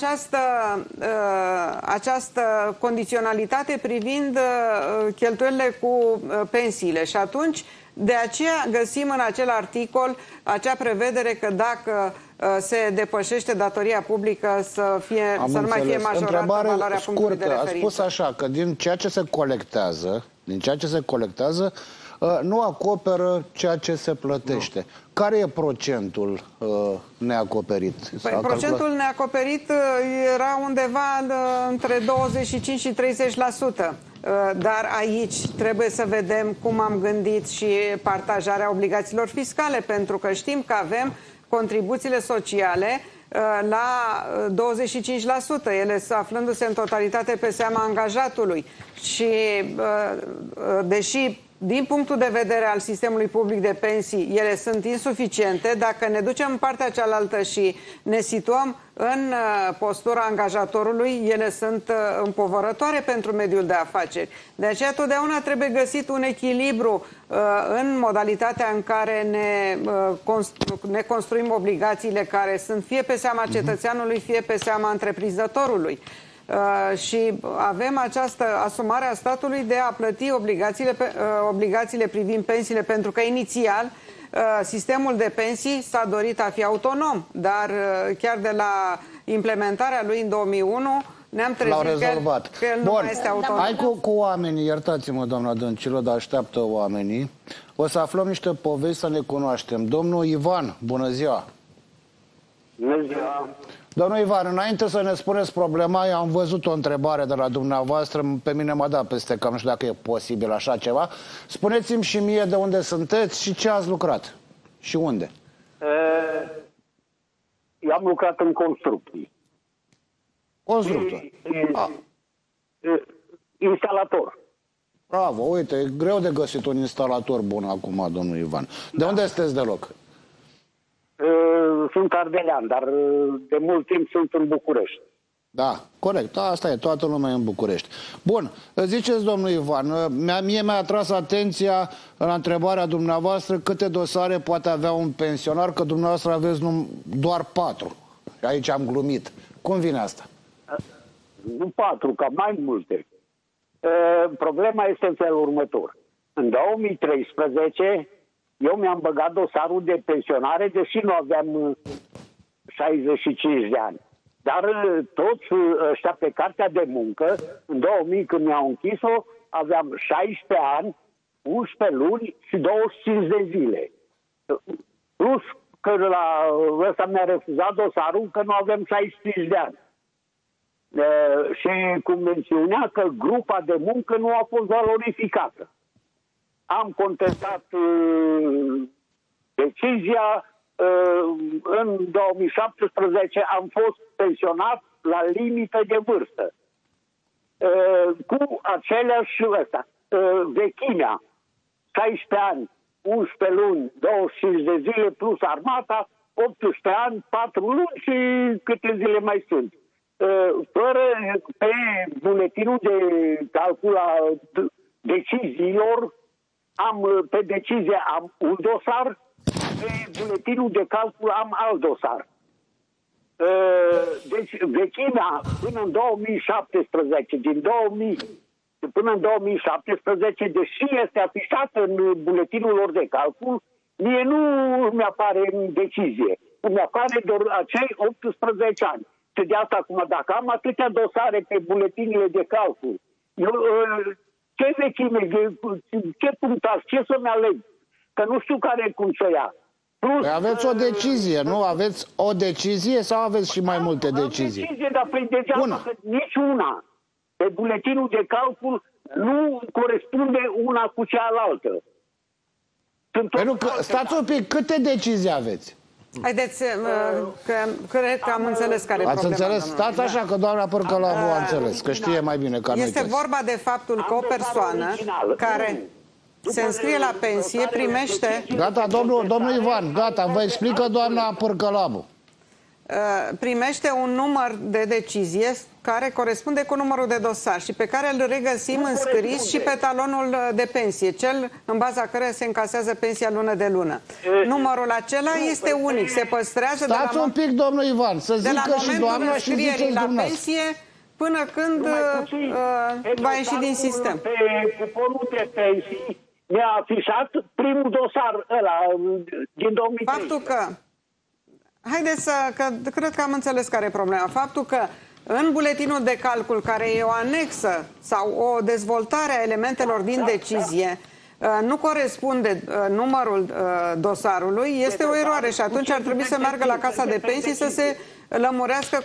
[SPEAKER 19] această condiționalitate privind cheltuielile cu pensiile. Și atunci De aceea găsim în acel articol acea prevedere că dacă se depășește datoria publică să nu mai fie majorată valoarea punctului de referință.
[SPEAKER 1] A spus așa, că din ceea ce se colectează, nu acoperă ceea ce se plătește. Care e procentul neacoperit?
[SPEAKER 19] Procentul neacoperit era undeva între 25 și 30%. Dar aici trebuie să vedem cum am gândit și partajarea obligațiilor fiscale, pentru că știm că avem contribuțiile sociale la 25%, ele aflându-se în totalitate pe seama angajatului. Și deși din punctul de vedere al sistemului public de pensii, ele sunt insuficiente, dacă ne ducem în partea cealaltă și ne situăm în postura angajatorului, ele sunt împovărătoare pentru mediul de afaceri. De aceea, totdeauna trebuie găsit un echilibru în modalitatea în care ne construim obligațiile care sunt fie pe seama cetățeanului, fie pe seama întreprinzătorului. Și avem această asumare a statului de a plăti obligațiile privind pensiile, pentru că inițial sistemul de pensii s-a dorit a fi autonom, dar chiar de la implementarea lui în 2001 ne-am trezit că el nu mai este autonom.
[SPEAKER 1] Hai cu oamenii, iertați-mă, doamna Dăncilă, dar așteaptă oamenii. O să aflăm niște povești, să ne cunoaștem. Domnul Ivan, bună ziua!
[SPEAKER 21] Bună ziua!
[SPEAKER 1] Domnul Ivan, înainte să ne spuneți problema, eu am văzut o întrebare de la dumneavoastră, pe mine m-a dat peste cam, nu știu dacă e posibil așa ceva. Spuneți-mi și mie de unde sunteți și ce ați lucrat și unde.
[SPEAKER 21] Eu am lucrat în construcții.
[SPEAKER 1] Constructor?
[SPEAKER 21] Instalator.
[SPEAKER 1] Bravo, uite, e greu de găsit un instalator bun acum, domnul Ivan. De unde sunteți deloc?
[SPEAKER 21] Sunt ardelean, dar de mult timp sunt în București.
[SPEAKER 1] Da, corect, asta e, toată lumea e în București. Bun, ziceți, domnul Ivan, mie mi-a atras atenția la întrebarea dumneavoastră câte dosare poate avea un pensionar, că dumneavoastră aveți doar 4. Și aici am glumit. Cum vine asta?
[SPEAKER 21] Nu 4, ca mai multe. Problema este în felul următor. În 2013... eu mi-am băgat dosarul de pensionare, deși nu aveam 65 de ani. Dar toți ăștia pe cartea de muncă, în 2000 când mi-au închis-o, aveam 16 ani, 11 luni și 25 de zile. Plus că la ăsta mi-a refuzat dosarul că nu avem 65 de ani. Și cum mențiunea că grupa de muncă nu a fost valorificată. Am contestat decizia, în 2017 am fost pensionat la limită de vârstă. Cu aceleași vechimea, 16 ani, 11 luni, 25 de zile plus armata, 18 ani, 4 luni și câte zile mai sunt. Fără pe buletinul de calcul a deciziilor, pe decizie am un dosar, pe buletinul de calcul am alt dosar. Deci vechimea până în 2017, din 2000 până în 2017, deși este afișată în buletinul lor de calcul, mie nu mi-apare în decizie. Îmi apare doar acei 18 ani. Și de asta acum, dacă am atâtea dosare pe buletinile de calcul, ce vechime, ce punctaj, ce să-mi aleg? Că nu știu care cum să ia. Plus,
[SPEAKER 1] aveți o decizie, nu? Aveți o decizie sau aveți și mai multe decizii?
[SPEAKER 21] Am decizie, dar degeaba că niciuna pe buletinul de calcul nu corespunde una cu cealaltă.
[SPEAKER 1] Stați un pic, câte decizii aveți?
[SPEAKER 19] Haideți, cred că am înțeles care e problema.
[SPEAKER 1] Ați înțeles? Stați așa că doamna Părcălavu a înțeles, că știe mai bine ca noi.
[SPEAKER 19] Este vorba de faptul că o persoană care se înscrie la pensie primește...
[SPEAKER 1] Gata, domnul Ivan, gata, vă explică doamna Părcălavu.
[SPEAKER 19] Primește un număr de decizie care corespunde cu numărul de dosar și pe care îl regăsim înscris și pe talonul de pensie, cel în baza căruia se încasează pensia lună de lună. Numărul acela este unic, se păstrează
[SPEAKER 1] Stați un pic, domnul Ivan, să zică și doamna și ziceți
[SPEAKER 19] la pensie până când va ieși din sistem.
[SPEAKER 21] Pe cuponul de pensii mi-a afișat primul dosar ăla din 2003.
[SPEAKER 19] Faptul că, haideți că cred că am înțeles care e problema. Faptul că în buletinul de calcul, care e o anexă sau o dezvoltare a elementelor din decizie, nu corespunde numărul dosarului, este o eroare și atunci ar trebui să meargă la Casa de Pensii să se lămurească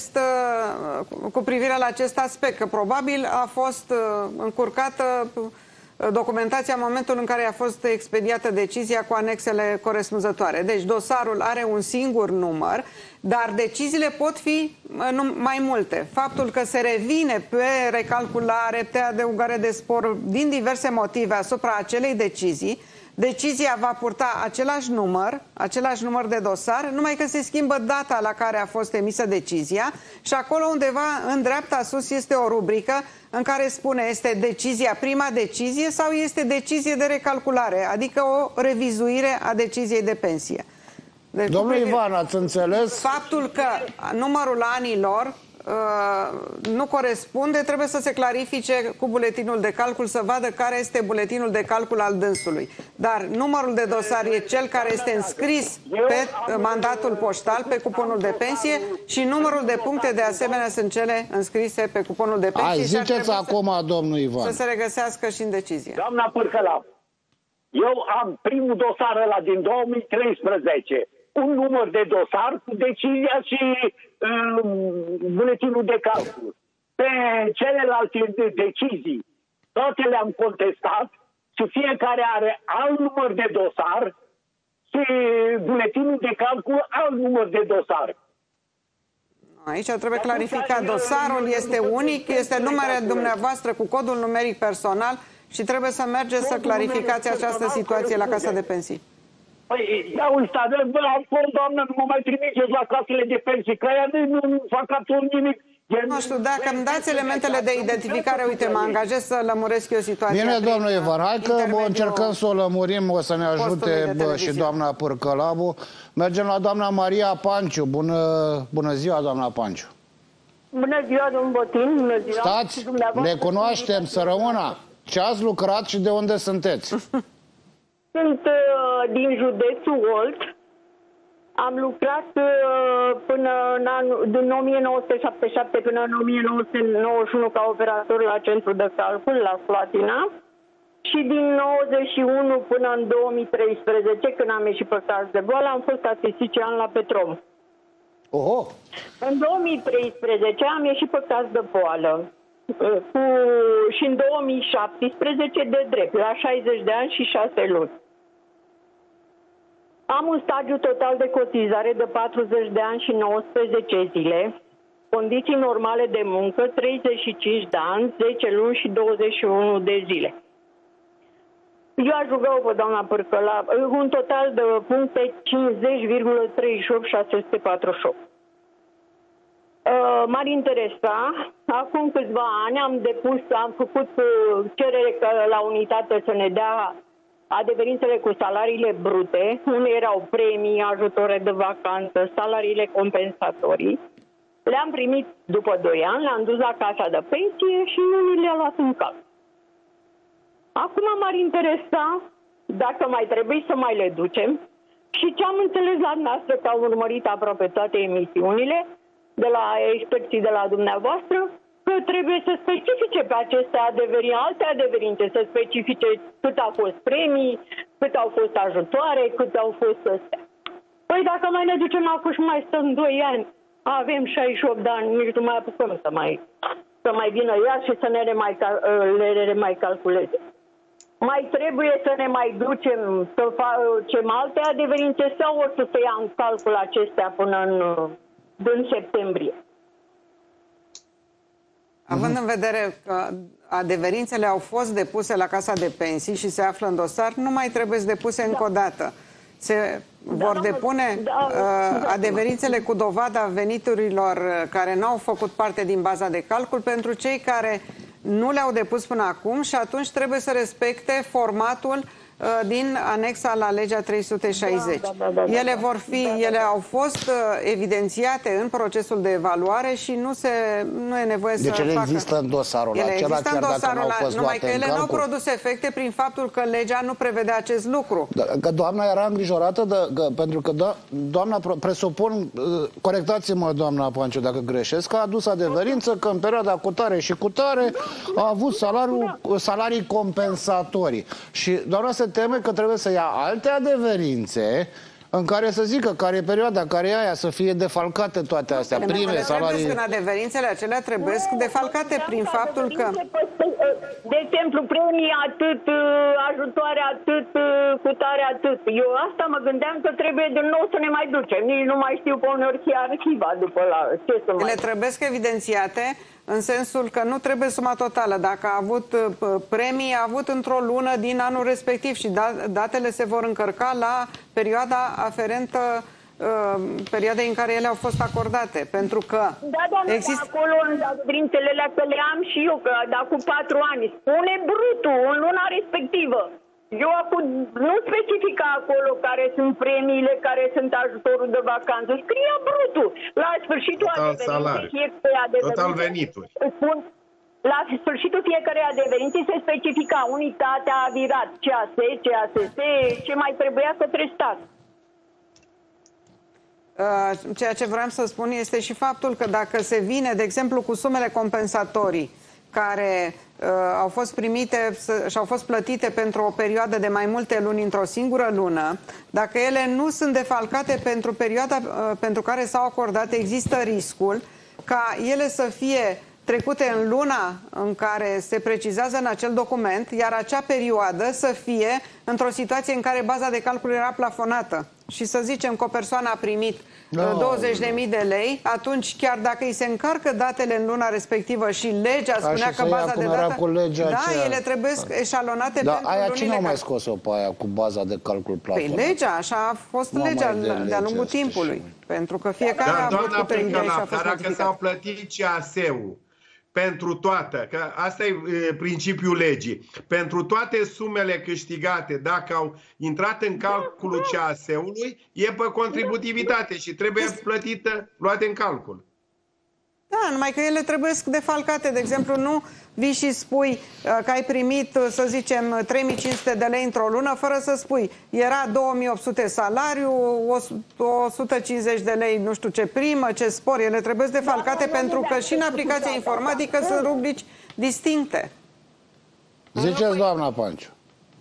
[SPEAKER 19] cu privire la acest aspect, că probabil a fost încurcată documentația în momentul în care a fost expediată decizia cu anexele corespunzătoare. Deci dosarul are un singur număr, dar deciziile pot fi mai multe. Faptul că se revine pe recalculare, pe adăugare de spor din diverse motive asupra acelei decizii, decizia va purta același număr de dosar, numai că se schimbă data la care a fost emisă decizia și acolo undeva în dreapta sus este o rubrică în care spune este decizia, prima decizie sau este decizie de recalculare, adică o revizuire a deciziei de pensie. Deci,
[SPEAKER 1] domnul Ivan, ați înțeles?
[SPEAKER 19] Faptul că numărul anilor nu corespunde, trebuie să se clarifice cu buletinul de calcul, să vadă care este buletinul de calcul al dânsului. Dar numărul de dosar e cel care este înscris pe mandatul poștal, pe cuponul de pensie și numărul de puncte de asemenea sunt cele înscrise pe cuponul de pensie.
[SPEAKER 1] Ziceți acum, domnul Ivan.
[SPEAKER 19] Să se regăsească și în decizie.
[SPEAKER 21] Doamna Pârcălav, eu am primul dosar ăla din 2013, un număr de dosar cu decizia și buletinul de calcul. Pe celelalte decizii, toate le-am contestat și fiecare are alt număr de dosar și buletinul de calcul alt număr de dosar.
[SPEAKER 19] Aici trebuie clarificat. Dosarul este unic, este numele dumneavoastră cu codul numeric personal și trebuie să mergeți să clarificați această situație la Casa de Pensii.
[SPEAKER 21] Păi, ia uitați, doamnă, nu mă mai trimiteți la casele de pensii, că aia nu fac absolut nimic.
[SPEAKER 19] Nu știu, dacă îmi dați elementele de identificare, uite, mă angajez să lămuresc eu situația.
[SPEAKER 1] Bine, domnul Ivan, hai că încercăm să o lămurim, o să ne ajute și doamna Pârcălavu. Mergem la doamna Maria Panciu. Bună ziua, doamna Panciu.
[SPEAKER 2] Bună ziua, domnul Botin. Bună ziua.
[SPEAKER 1] Stați, le cunoaștem, să rămână. Ce ați lucrat și de unde sunteți?
[SPEAKER 2] Sunt din județul Olt. Am lucrat din 1977 până în 1991 ca operator la centru de calcul, la Slatina. Și din 91 până în 2013, când am ieșit pe caz de boală, am fost statistician la Petrom.
[SPEAKER 1] Oho!
[SPEAKER 2] În 2013 am ieșit pe caz de boală. Și în 2017 de drept, la 60 de ani și 6 luni. Am un stagiu total de cotizare de 40 de ani și 19 zile, condiții normale de muncă 35 de ani, 10 luni și 21 de zile. Eu aș ruga-o pe doamna Pârcălav, un total de puncte 50,38648. M-ar interesa, acum câțiva ani am făcut cerere la unitate să ne dea adeverințele cu salariile brute, unde erau premii, ajutoare de vacanță, salariile compensatorii. Le-am primit după 2 ani, le-am dus la Casa de Pensie și nu mi le-a luat în calc. Acum m-ar interesa dacă mai trebuie să mai le ducem și ce am înțeles la noastră, că au urmărit aproape toate emisiunile de la experții de la dumneavoastră, că trebuie să specifice pe aceste alte adeverințe, să specifice cât au fost premii, cât au fost ajutoare, cât au fost astea. Păi dacă mai ne ducem acum și mai stăm 2 ani, avem 68 de ani, nici nu mai apucăm să mai vină ea și să le mai calculeze. Mai trebuie să ne mai ducem să facem alte adeverințe sau o să se ia în calcul acestea până în septembrie?
[SPEAKER 19] Având în vedere că adeverințele au fost depuse la Casa de Pensii și se află în dosar, nu mai trebuie depuse încă o dată. Se vor depune adeverințele cu dovada veniturilor care nu au făcut parte din baza de calcul pentru cei care nu le-au depus până acum și atunci trebuie să respecte formatul din anexa la legea 360. Ele au fost evidențiate în procesul de evaluare și nu e nevoie să facă.
[SPEAKER 1] Deci ele există în dosarul acela, chiar dacă nu au fost
[SPEAKER 19] numai că ele nu au produs efecte prin faptul că legea nu prevedea acest lucru.
[SPEAKER 1] Că doamna era îngrijorată pentru că doamna, presupun, corectați-mă doamna Panciu dacă greșesc, că a adus adeverință că în perioada cu tare și cu tare a avut salarii compensatorii. Și doamna se teme că trebuie să ia alte adeverințe în care să zică care e perioada, care e aia, să fie defalcate toate astea, prime, salarii...
[SPEAKER 19] În adeverințele acelea trebuie defalcate prin faptul că...
[SPEAKER 2] De exemplu, premii atât, ajutoare atât, cutare atât. Eu asta mă gândeam că trebuie din nou să ne mai ducem. Nici nu mai știu pe uneori și arhiva după la ce să mai...
[SPEAKER 19] Ele trebuie evidențiate în sensul că nu trebuie suma totală. Dacă a avut premii, a avut într-o lună din anul respectiv și datele se vor încărca la perioada aferentă perioadei în care ele au fost acordate, pentru că
[SPEAKER 2] există... acolo în adeverințele alea că le am și eu, că cu 4 ani spune brutul în luna respectivă. Eu nu specifica acolo care sunt premiile, care sunt ajutorul de vacanță. Scria brutul. La sfârșitul
[SPEAKER 20] total venituri.
[SPEAKER 2] La sfârșitul fiecare adeverințe se specifica unitatea, avirat, CASS, ce mai trebuia către stat.
[SPEAKER 19] Ceea ce vreau să spun este și faptul că dacă se vine, de exemplu, cu sumele compensatorii care au fost primite și au fost plătite pentru o perioadă de mai multe luni într-o singură lună, dacă ele nu sunt defalcate pentru perioada pentru care s-au acordat, există riscul ca ele să fie trecute în luna în care se precizează în acel document, iar acea perioadă să fie într-o situație în care baza de calcul era plafonată. Și să zicem că o persoană a primit 20.000 de lei, atunci chiar dacă îi se încarcă datele în luna respectivă și legea spunea că baza de date... ele trebuie eșalonate pentru lunile...
[SPEAKER 1] Aia cine a mai scos-o pe aia cu baza de calcul plafonată?
[SPEAKER 19] Păi legea, așa a fost legea de-a lungul timpului. Pentru că fiecare a avut puterile și a fost
[SPEAKER 20] dacă s-au plătit CAS-ul pentru toată, că asta e principiul legii, pentru toate sumele câștigate, dacă au intrat în calculul CAS-ului, e pe contributivitate și trebuie plătită, luate în calcul.
[SPEAKER 19] Da, numai că ele trebuie defalcate. De exemplu, nu vii și spui că ai primit, să zicem, 3.500 de lei într-o lună, fără să spui, era 2.800 salariu, 150 de lei, nu știu ce primă, ce spor. Ele trebuie defalcate pentru că și în aplicația informatică sunt rubrici distincte.
[SPEAKER 1] Ziceți, doamna Panciu.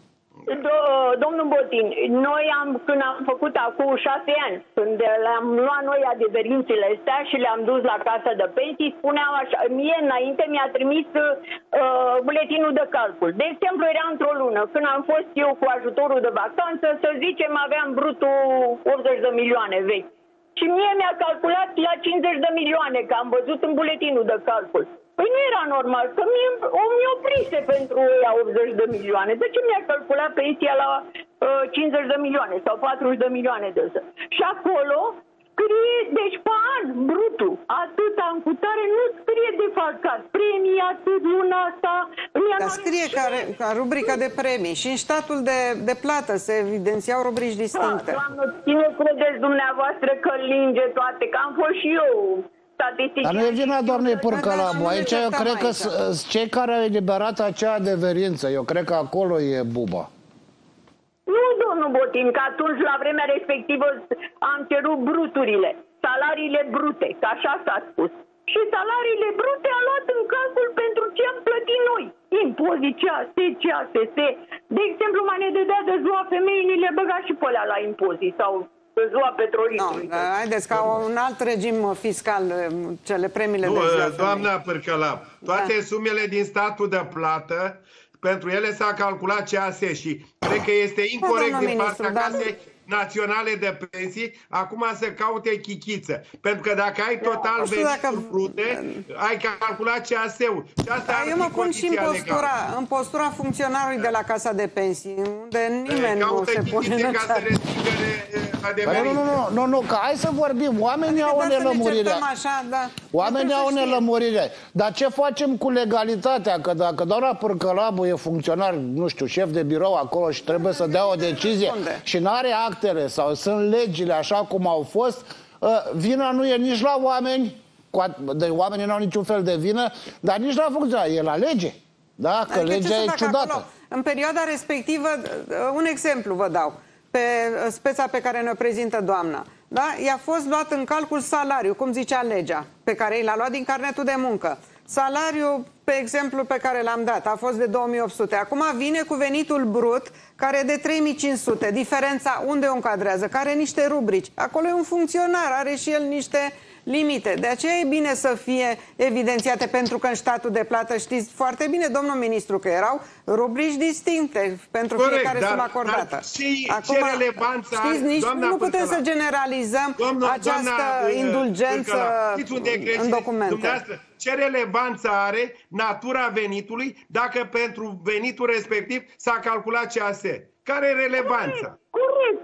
[SPEAKER 2] Domnul Botin, noi când am făcut acum 6 ani, când le-am luat noi adeverințele astea și le-am dus la casa de pensii, spuneam așa, mie înainte mi-a trimis buletinul de calcul. De exemplu, era într-o lună, când am fost eu cu ajutorul de vacanță, să zicem, aveam brutul 80 de milioane vechi. Și mie mi-a calculat la 50 de milioane, că am văzut în buletinul de calcul. Păi nu era normal, că mi-o oprise pentru ăia 80 de milioane. De ce mi-a calculat pensia la 50 de milioane sau 40 de milioane de ăsta? Și acolo scrie, deci pe an, brutul, atâta încutare, nu scrie defalcat. Premii atât, luna asta...
[SPEAKER 19] Dar scrie ca rubrica de premii și în statul de plată se evidențiau rubrici distincte.
[SPEAKER 2] Doamnă, cine credeți dumneavoastră că linge toate? Că am fost și eu...
[SPEAKER 1] Dar nu e vina doamnei Pârcălabu. Aici eu cred că cei care au eliberat acea adeverință, eu cred că acolo e buba.
[SPEAKER 2] Nu, domnul Botin, că atunci, la vremea respectivă, am cerut bruturile, salariile brute, că așa s-a spus. Și salariile brute am luat în calcul pentru ce am plătit noi. Impozit, CASS. De exemplu, mai ne dădea de ziua femeii, le băga și pe alea la impozit sau... ziua petrolului.
[SPEAKER 19] Haideți, ca un alt regim fiscal, cele premiile de ziua.
[SPEAKER 20] Doamna Pârcălab, toate sumele din statul de plată, pentru ele s-a calculat CAS și cred că este incorect din partea Casei Naționale de Pensii acum să caute chichiță. Pentru că dacă ai total venituri brute, ai calculat CAS-ul.
[SPEAKER 19] Eu mă pun și în postura funcționarului de la Casa de Pensii, unde nimeni nu se pune în
[SPEAKER 1] Nu, că hai să vorbim. Oamenii au nelămurire. Oamenii au nelămurire. Dar ce facem cu legalitatea? Că dacă doamna Pârcălabu e funcționar, nu știu, șef de birou acolo și trebuie să dea o decizie și n-are actele sau sunt legile așa cum au fost, vina nu e nici la oameni, oamenii n-au niciun fel de vină, dar nici la funcționar. E la lege. Da, că legea e ciudată.
[SPEAKER 19] Acolo, în perioada respectivă, un exemplu vă dau, pe speța pe care ne-o prezintă doamna. Da? I-a fost luat în calcul salariul, cum zicea legea, pe care l-a luat din carnetul de muncă. Salariul, pe exemplu, pe care l-am dat, a fost de 2800. Acum vine cu venitul brut, care e de 3500. Diferența unde o încadrează? Care are niște rubrici. Acolo e un funcționar, are și el niște limite. De aceea e bine să fie evidențiate, pentru că în statul de plată știți foarte bine, domnul ministru, că erau rubrici distincte pentru fiecare sumă acordată.
[SPEAKER 20] Acum, ce relevanță
[SPEAKER 19] știți, nici nu putem să generalizăm această indulgență în documente.
[SPEAKER 20] Ce relevanță are natura venitului dacă pentru venitul respectiv s-a calculat CAS? Care e relevanța?
[SPEAKER 2] Corect.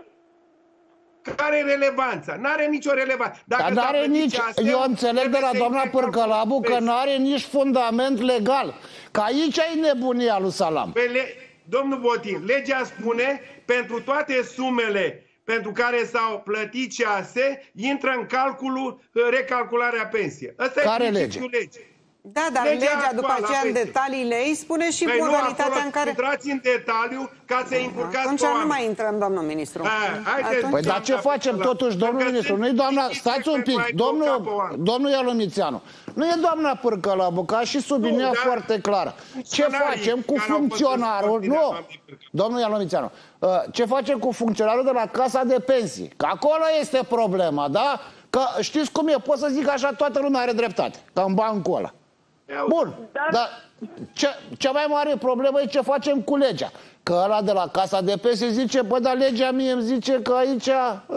[SPEAKER 20] Care e relevanța? N-are nicio relevanță.
[SPEAKER 1] Dar n-are nici, eu înțeleg de la doamna Pârcălabu că n-are nici fundament legal. Că aici e nebunia lui Salam.
[SPEAKER 20] Domnul Botin, legea spune pentru toate sumele pentru care s-au plătit CAS, intră în calculul recalcularea pensiei. Asta e principiul legii.
[SPEAKER 19] Da, dar legea după aceea în detaliile ei spune și modalitatea în care...
[SPEAKER 20] Intrați în detaliu ca să încurcați.
[SPEAKER 19] Atunci nu mai intrăm, domnul ministru.
[SPEAKER 1] Păi dar ce facem totuși, domnul ministru? Nu-i doamna... Stați un pic, domnul Ialomițeanu. Nu e doamna Pârcălabu, că a și subliniat foarte clar. Ce facem cu funcționarul... Nu, domnul Ialomițeanu. Ce facem cu funcționarul de la Casa de Pensii? Că acolo este problema, da? Că știți cum e, pot să zic așa, toată lumea are dreptate, ca în bancul ăla. Bun, dar cea mai mare problemă e ce facem cu legea. Că ăla de la Casa de Pensii zice, bă, dar legea mie îmi zice că aici...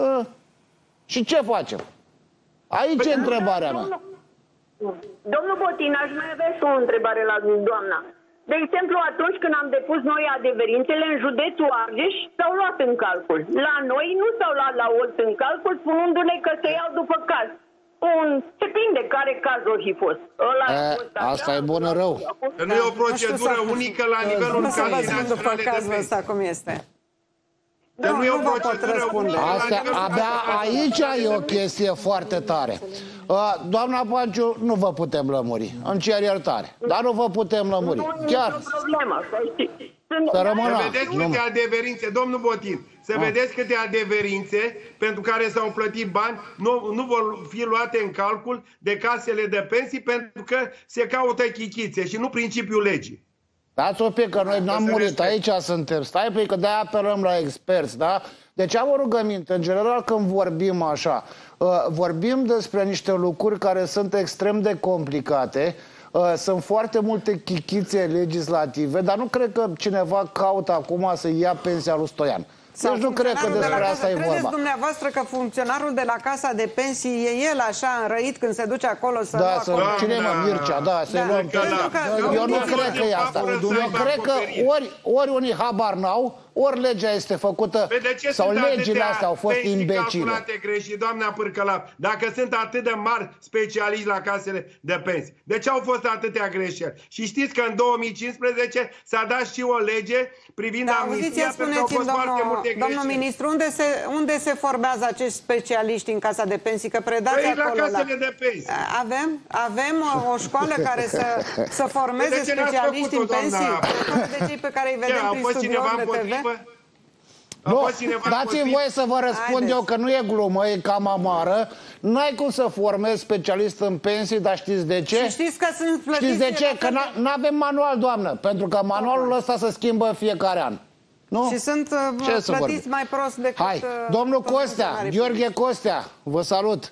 [SPEAKER 1] Și ce facem? Aici e întrebarea mea.
[SPEAKER 2] Domnul Botin, aș mai avea și o întrebare la doamna. De exemplu, atunci când am depus noi adeverințele în județul Argeș, s-au luat în calcul. La noi nu s-au luat la Olt în calcul, spunându-ne că se iau după caz. Depinde care caz o fi fost.
[SPEAKER 1] Asta e bună rău.
[SPEAKER 20] Nu e o procedură unică la nivelul Casei Naționale de Pensii.
[SPEAKER 19] Cum este.
[SPEAKER 20] Nu e o procedură unică.
[SPEAKER 1] Abia aici e o chestie foarte tare. Doamna Panciu, nu vă putem lămuri. Îmi cer iertare. Dar nu vă putem lămuri. Chiar. Să rămână.
[SPEAKER 20] Să vedeți câte adeverințe, domnul Botin, să vedeți câte adeverințe pentru care s-au plătit bani nu vor fi luate în calcul de casele de pensii, pentru că se caută chichițe și nu principiul legii.
[SPEAKER 1] Dați un pic, că noi n-am murit, aici suntem. Stai, că de-aia apelăm la experți, da? Deci am o rugăminte, în general, când vorbim așa, vorbim despre niște lucruri care sunt extrem de complicate, sunt foarte multe chichițe legislative, dar nu cred că cineva caută acum să ia pensia lui Stoian. Deci nu cred că despre asta e vorba.
[SPEAKER 19] Credeți dumneavoastră că funcționarul de la Casa de Pensii e el așa înrăit când se duce acolo să lua acolo?
[SPEAKER 1] Cine mă? Mircea, da, să luăm. Eu nu cred că e asta. Eu cred că ori unii habar n-au, ori legea este făcută, sau legile astea au fost imbecile.
[SPEAKER 20] Greșit, doamna Pârcălabu, dacă sunt atât de mari specialiști la casele de pensii, de ce au fost atâtea greșeli? Și știți că în 2015 s-a dat și o lege privind amnistia, pentru că au fost foarte multe greșeli.
[SPEAKER 19] Domnul ministru, unde se formează acești specialiști în Casa de Pensii? Că predați acolo
[SPEAKER 20] la casele de pensii.
[SPEAKER 19] Avem o școală care să formeze specialiști în pensii? De cei pe care îi vedem prin studiourile TV?
[SPEAKER 1] Nu, dați-mi voie să vă răspund eu că nu e glumă, e cam amară. N-ai cum să formezi specialist în pensii, dar știți de ce?
[SPEAKER 19] Și știți că sunt plătiți.
[SPEAKER 1] Știți de ce? Că nu-avem manual, doamnă, pentru că manualul ăsta se schimbă în fiecare an. Nu?
[SPEAKER 19] Și sunt plătiți mai prost decât...
[SPEAKER 1] Hai, domnul Costea, Gheorghe Costea, vă salut.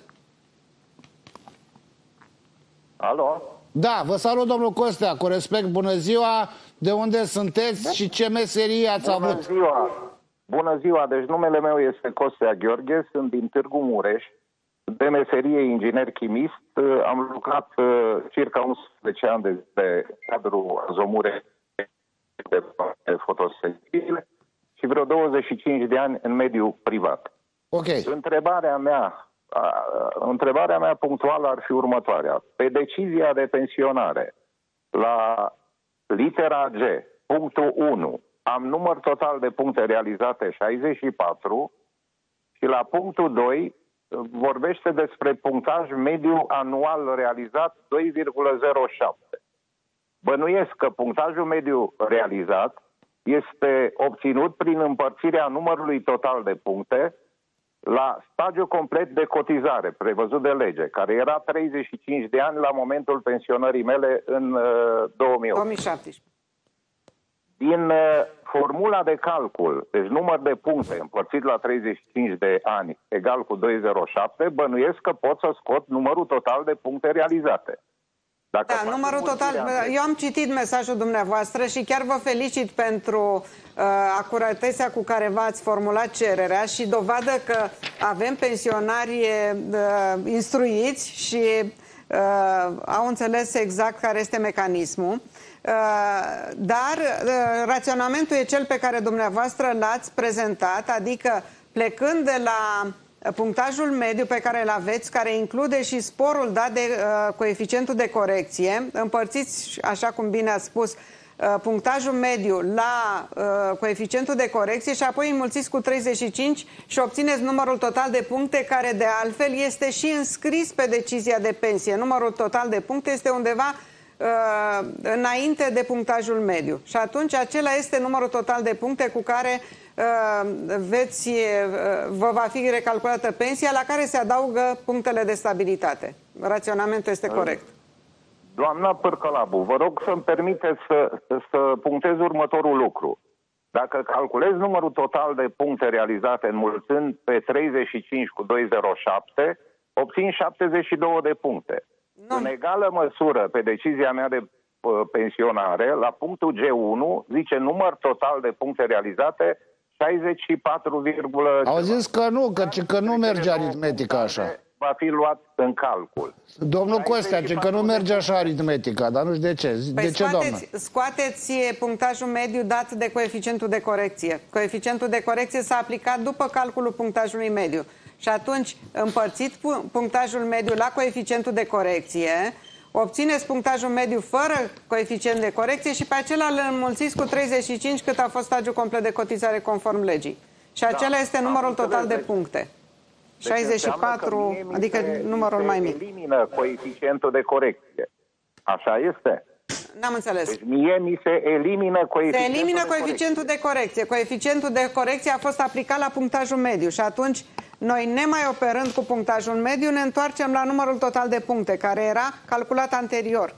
[SPEAKER 6] Alo?
[SPEAKER 1] Da, vă salut, domnul Costea, cu respect, bună ziua, de unde sunteți și ce meserie ați avut?
[SPEAKER 6] Bună ziua! Bună ziua, deci numele meu este Costea Gheorghe, sunt din Târgu Mureș, de meserie inginer chimist, am lucrat circa 11 ani de cadrul Azomure de fotosensibile și vreo 25 de ani în mediul privat.
[SPEAKER 1] Ok.
[SPEAKER 6] Întrebarea mea punctuală ar fi următoarea. Pe decizia de pensionare, la litera G, punctul 1, am număr total de puncte realizate 64 și la punctul 2 vorbește despre punctaj mediu anual realizat 2,07. Bănuiesc că punctajul mediu realizat este obținut prin împărțirea numărului total de puncte la stadiul complet de cotizare prevăzut de lege, care era 35 de ani la momentul pensionării mele în
[SPEAKER 19] 2017.
[SPEAKER 6] Din formula de calcul, deci număr de puncte împărțit la 35 de ani egal cu 2,07, bănuiesc că pot să scot numărul total de puncte realizate.
[SPEAKER 19] Da, numărul total. Eu am citit mesajul dumneavoastră și chiar vă felicit pentru acuratețea cu care v-ați formulat cererea și dovadă că avem pensionari instruiți și au înțeles exact care este mecanismul. Dar raționamentul e cel pe care dumneavoastră l-ați prezentat, adică plecând de la punctajul mediu pe care îl aveți, care include și sporul dat de coeficientul de corecție, împărțiți, așa cum bine ați spus, punctajul mediu la coeficientul de corecție și apoi înmulțiți cu 35 și obțineți numărul total de puncte, care de altfel este și înscris pe decizia de pensie. Numărul total de puncte este undeva înainte de punctajul mediu. Și atunci acela este numărul total de puncte cu care vă va fi recalculată pensia, la care se adaugă punctele de stabilitate. Raționamentul este corect.
[SPEAKER 6] Doamna Pârcălabu, vă rog să-mi permiteți să punctez următorul lucru. Dacă calculez numărul total de puncte realizate înmulțând pe 35 cu 2,07, obțin 72 de puncte. În egală măsură, pe decizia mea de pensionare, la punctul G1 zice număr total de puncte realizate 64,
[SPEAKER 1] au zis că nu, că nu merge aritmetica așa.
[SPEAKER 6] Va fi luat în calcul.
[SPEAKER 1] Domnul Costea, că nu merge așa aritmetica, dar nu știu de ce.
[SPEAKER 19] Păi scoateți punctajul mediu dat de coeficientul de corecție. Coeficientul de corecție s-a aplicat după calculul punctajului mediu. Și atunci, împărțit punctajul mediu la coeficientul de corecție, obțineți punctajul mediu fără coeficient de corecție și pe acela îl înmulțiți cu 35 cât a fost stagiul complet de cotizare conform legii. Și acela este numărul total de puncte. 64, adică numărul mai mic.
[SPEAKER 6] Elimină coeficientul de corecție. Așa este?
[SPEAKER 19] N-am înțeles.
[SPEAKER 6] Deci mie mi se elimină coeficientul
[SPEAKER 19] Se elimină coeficientul de corecție. Coeficientul de corecție a fost aplicat la punctajul mediu și atunci noi, nemai operând cu punctajul mediu, ne întoarcem la numărul total de puncte, care era calculat anterior.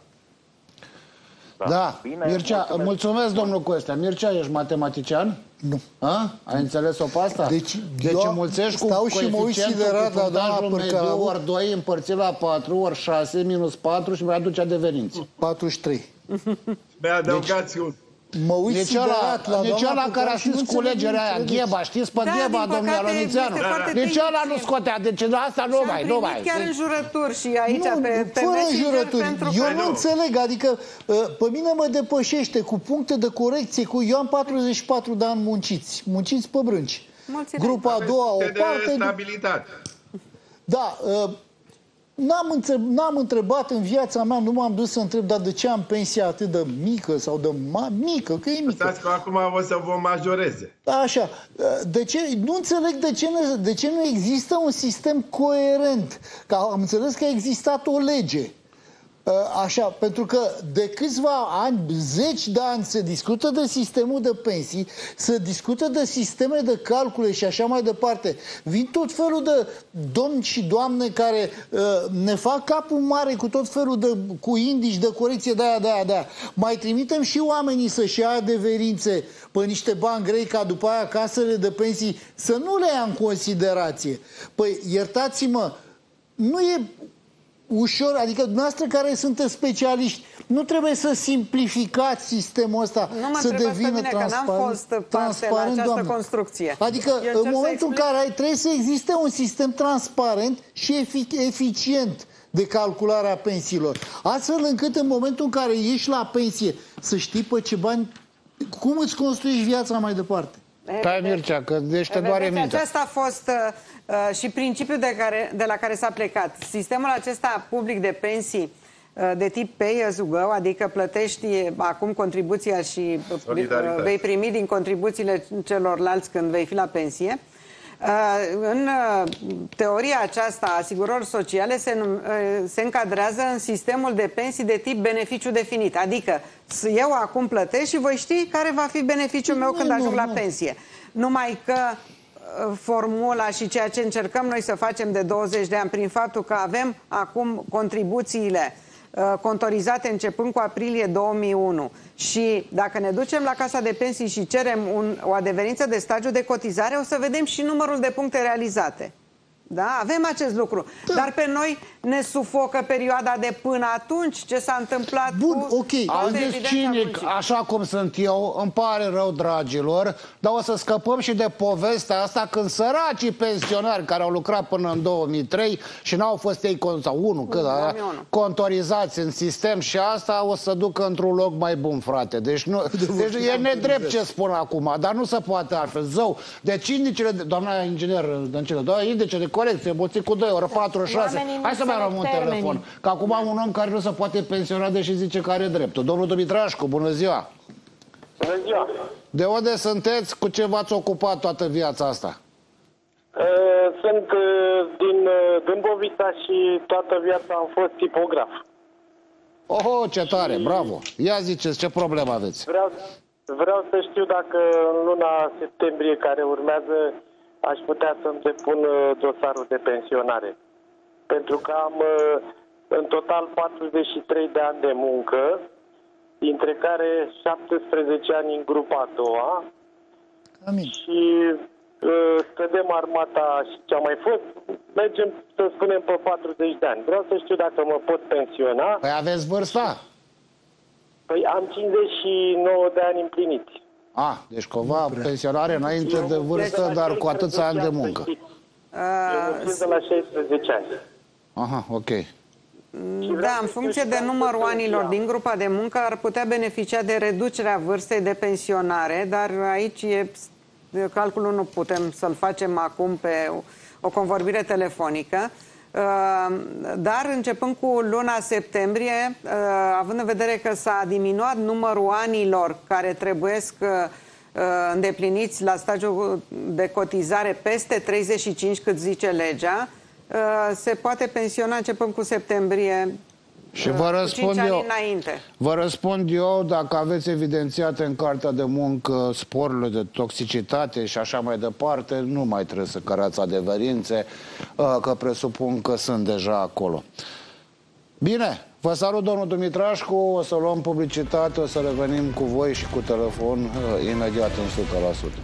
[SPEAKER 1] Da, bine, Mircea, mulțumesc, domnul Costea. Mircea, ești matematician?
[SPEAKER 14] Nu.
[SPEAKER 1] Ai înțeles-o pe asta?
[SPEAKER 14] Deci
[SPEAKER 1] înmulțești cu coeficientul cu punctajul mediu ori 2 împărțit la 4 ori 6 minus 4 și mai aduce adeverință.
[SPEAKER 14] 43.
[SPEAKER 20] Mi-a adăugați un.
[SPEAKER 14] Mă uit siderat la
[SPEAKER 1] nici ăla care a scris culegerea aia, Gheba, știți pe Gheba, domnul Alonițeanu? Nici ăla nu scotea, deci asta nu mai.
[SPEAKER 19] Chiar în jurături și aici pe
[SPEAKER 14] fără jurături. Eu nu înțeleg, adică pe mine mă depășește cu puncte de corecție, eu am 44 de ani munciți pe brânci. Grupa a doua, o parte.
[SPEAKER 20] Stabilitate.
[SPEAKER 14] Da, n-am întrebat în viața mea, nu m-am dus să întreb, dar de ce am pensia atât de mică sau de mică, că e mică.
[SPEAKER 20] Stați că acum o să vă majoreze.
[SPEAKER 14] Așa, nu înțeleg de ce nu există un sistem coerent. Că am înțeles că a existat o lege. Așa, pentru că de câțiva ani, 10 de ani se discută de sistemul de pensii, se discută de sisteme de calcule și așa mai departe. Vin tot felul de domni și doamne care ne fac capul mare cu tot felul cu indici de corecție de aia. Mai trimitem și oamenii să-și ia adeverințe pe niște bani grei ca după aia casele de pensii să nu le ia în considerație. Păi, iertați-mă, nu e ușor, adică dumneavoastră care sunteți specialiști, nu trebuie să simplificați sistemul ăsta să devină transparent,
[SPEAKER 19] doamnă. Construcție.
[SPEAKER 14] Adică în momentul în care trebuie să existe un sistem transparent și eficient de calculare a pensiilor, astfel încât în momentul în care ieși la pensie să știi pe ce bani, cum îți construiești viața mai departe.
[SPEAKER 1] Stai, Mircea, că deci te doare mintea.
[SPEAKER 19] Acesta a fost și principiul de la care s-a plecat. Sistemul acesta public de pensii de tip pay as you go, adică plătești acum contribuția și vei primi din contribuțiile celorlalți când vei fi la pensie. În teoria aceasta, asigurări sociale se încadrează în sistemul de pensii de tip beneficiu definit. Adică eu acum plătesc și voi ști care va fi beneficiul meu când ajung la pensie. Numai că formula și ceea ce încercăm noi să facem de 20 de ani prin faptul că avem acum contribuțiile contorizate începând cu aprilie 2001 și dacă ne ducem la Casa de Pensii și cerem o adeverință de stagiu de cotizare, o să vedem și numărul de puncte realizate. Da? Avem acest lucru. Da. Dar pe noi ne sufocă perioada de până atunci ce s-a întâmplat.
[SPEAKER 1] Bun, ok. Auziți, cinic, așa cum sunt eu, îmi pare rău, dragilor, dar o să scăpăm și de povestea asta când săracii pensionari care au lucrat până în 2003 și n-au fost ei contorizați în sistem și asta o să ducă într-un loc mai bun, frate. Deci e nedrept ce spun acum, dar nu se poate altfel. Zău, de cinicile, doamna inginer, doamna indice de corecție, boții cu 2 ori 46. Hai să mai luăm un telefon. Că acum am un om care nu se poate pensiona deși zice că are dreptul. Domnul Dumitrașcu, bună ziua!
[SPEAKER 7] Bună ziua!
[SPEAKER 1] De unde sunteți? Cu ce v-ați ocupat toată viața asta?
[SPEAKER 7] Sunt din Dâmbovița și toată viața am fost tipograf.
[SPEAKER 1] Oho, ce tare, bravo! Ia ziceți, ce problemă aveți?
[SPEAKER 7] Vreau să știu dacă în luna septembrie care urmează aș putea să-mi depun dosarul de pensionare. Pentru că am în total 43 de ani de muncă, dintre care 17 ani în grupa a doua.
[SPEAKER 14] Amin.
[SPEAKER 7] Și scădem armata și ce a mai fost, mergem, să spunem, pe 40 de ani. Vreau să știu dacă mă pot pensiona.
[SPEAKER 1] Păi aveți vârsta?
[SPEAKER 7] Păi am 59 de ani împliniți.
[SPEAKER 1] Deci cumva pensionare înainte de vârstă, dar cu atâția ani de muncă.
[SPEAKER 7] Eu de la 16 ani.
[SPEAKER 1] Aha, ok.
[SPEAKER 19] Da, în funcție de numărul anilor din grupa de muncă ar putea beneficia de reducerea vârstei de pensionare, dar aici calculul nu putem să-l facem acum pe o convorbire telefonică. Dar începând cu luna septembrie, având în vedere că s-a diminuat numărul anilor care trebuiesc îndepliniți la stagiul de cotizare peste 35 cât zice legea, se poate pensiona începând cu septembrie.
[SPEAKER 1] Și vă răspund eu, dacă aveți evidențiate în cartea de muncă sporurile de toxicitate și așa mai departe, nu mai trebuie să cărați adeverințe, că presupun că sunt deja acolo. Bine, vă salut, domnul Dumitrașcu, o să luăm publicitate, o să revenim cu voi și cu telefon imediat în 100%.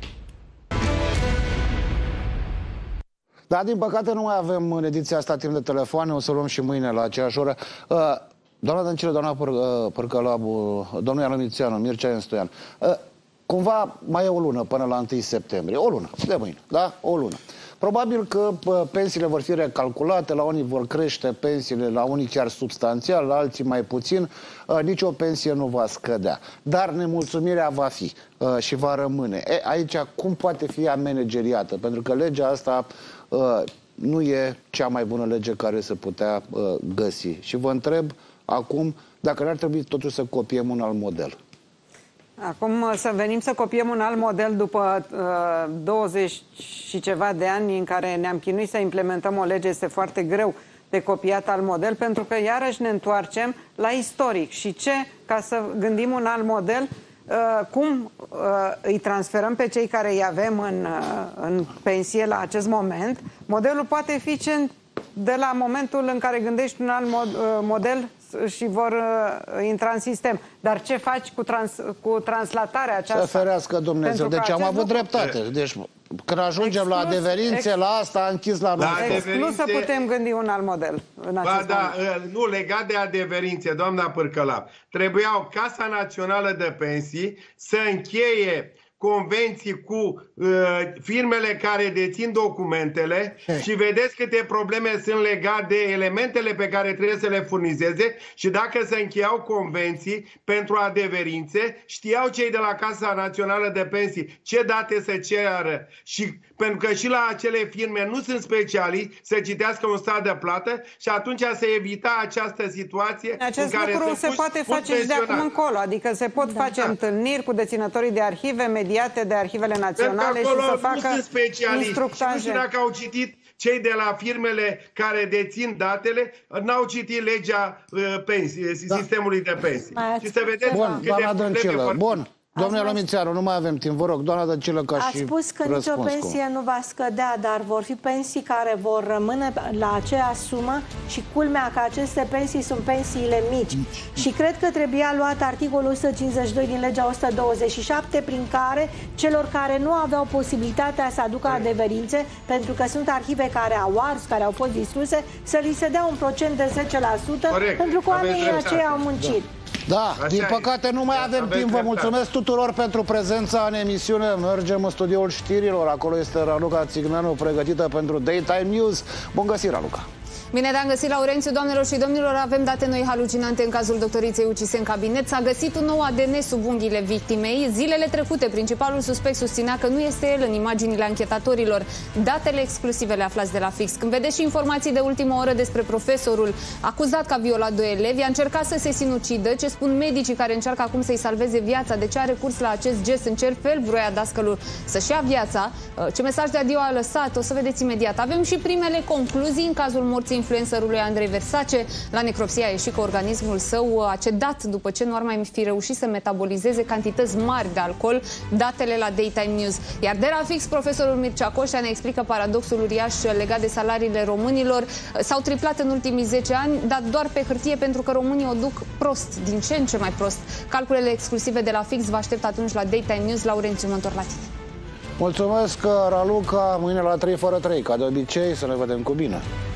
[SPEAKER 1] Dar, din păcate, nu mai avem în ediția asta timp de telefoane, o să luăm și mâine la aceeași oră. Doamna Dăncilă, doamna Părcălabu, domnul Ianomițeanu, Mircea Enstoian, cumva mai e o lună până la 1 septembrie. O lună, de mâine, da? O lună. Probabil că pensiile vor fi recalculate, la unii vor crește pensiile, la unii chiar substanțial, la alții mai puțin. Nici o pensie nu va scădea. Dar nemulțumirea va fi și va rămâne. Aici cum poate fi ea manageriată? Pentru că legea asta nu e cea mai bună lege care se putea găsi. Și vă întreb acum dacă n-ar trebui totuși să copiem un alt model.
[SPEAKER 19] Acum să venim să copiem un alt model după 20 și ceva de ani în care ne-am chinuit să implementăm o lege, este foarte greu de copiat alt model, pentru că iarăși ne întoarcem la istoric. Și ce? Ca să gândim un alt model, cum îi transferăm pe cei care îi avem în pensie la acest moment, modelul poate fi de la momentul în care gândești un alt model și vor intra în sistem. Dar ce faci cu translatarea aceasta?
[SPEAKER 1] Să ferească Dumnezeu. Deci am avut dreptate. Deci când ajungem la adeverințe, la asta a închis la noi.
[SPEAKER 19] Nu să putem gândi un alt model în acest moment.
[SPEAKER 20] Nu, legat de adeverințe, doamna Pârcălap, trebuiau Casa Națională de Pensii să încheie convenții cu firmele care dețin documentele și vedeți câte probleme sunt legate de elementele pe care trebuie să le furnizeze și dacă se încheiau convenții pentru adeverințe, știau cei de la Casa Națională de Pensii ce date să ceară și pentru că și la acele firme nu sunt specialiști să citească un stat de plată și atunci se evita această situație
[SPEAKER 19] acest
[SPEAKER 20] în care
[SPEAKER 19] lucru se poate face și de acum încolo, adică se pot face întâlniri cu deținătorii de arhive mediate de arhivele naționale și să facă instructaje.
[SPEAKER 20] Nu știu dacă au citit cei de la firmele care dețin datele, n-au citit legea sistemului de pensii. Și să vedeți câte probleme.
[SPEAKER 1] Bun. Domnule Lomițeanu, nu mai avem timp, vă rog, doamna Dăncilă, ca și
[SPEAKER 3] a spus că nicio pensie nu va scădea, dar vor fi pensii care vor rămâne la aceeași sumă și culmea că aceste pensii sunt pensiile mici. Și cred că trebuia luat articolul 152 din legea 127, prin care celor care nu aveau posibilitatea să aducă adeverințe, pentru că sunt arhive care au ars, care au fost distruse, să li se dea un procent de 10%, pentru că oamenii aceia au muncit.
[SPEAKER 1] Da, din păcate nu mai avem timp. Vă mulțumesc tuturor pentru prezența în emisiune. Mergem în studioul știrilor. Acolo este Raluca Țignanu, pregătită pentru Daytime News. Bun găsit, Raluca!
[SPEAKER 8] Bine te-am găsit, Laurențiu. Doamnelor și domnilor, avem date noi halucinante în cazul doctoriței ucise în cabinet. S-a găsit un nou ADN sub unghiile victimei. Zilele trecute, principalul suspect susținea că nu este el în imaginile anchetatorilor. Datele exclusive le aflați de la Fix. Când vedeți și informații de ultimă oră despre profesorul acuzat că a violat 2 elevi, a încercat să se sinucidă. Ce spun medicii care încearcă acum să-i salveze viața? De ce a recurs la acest gest? În ce fel vroia dascălul să-și ia viața? Ce mesaj de adio a lăsat? O să vedeți imediat. Avem și primele concluzii în cazul morții influencerului Andrei Versace. La necropsie a ieșit că organismul său a cedat după ce nu ar mai fi reușit să metabolizeze cantități mari de alcool. Datele la Daytime News. Iar de la Fix, profesorul Mircea Coșa ne explică paradoxul uriaș legat de salariile românilor. S-au triplat în ultimii 10 ani, dar doar pe hârtie, pentru că românii o duc prost, din ce în ce mai prost. Calculele exclusive de la Fix vă aștept atunci la Daytime News. Laurențiu, mă întorc la tine.
[SPEAKER 1] Mulțumesc, Raluca. Mâine la 3 fără 3, ca de obicei, să ne vedem cu bine.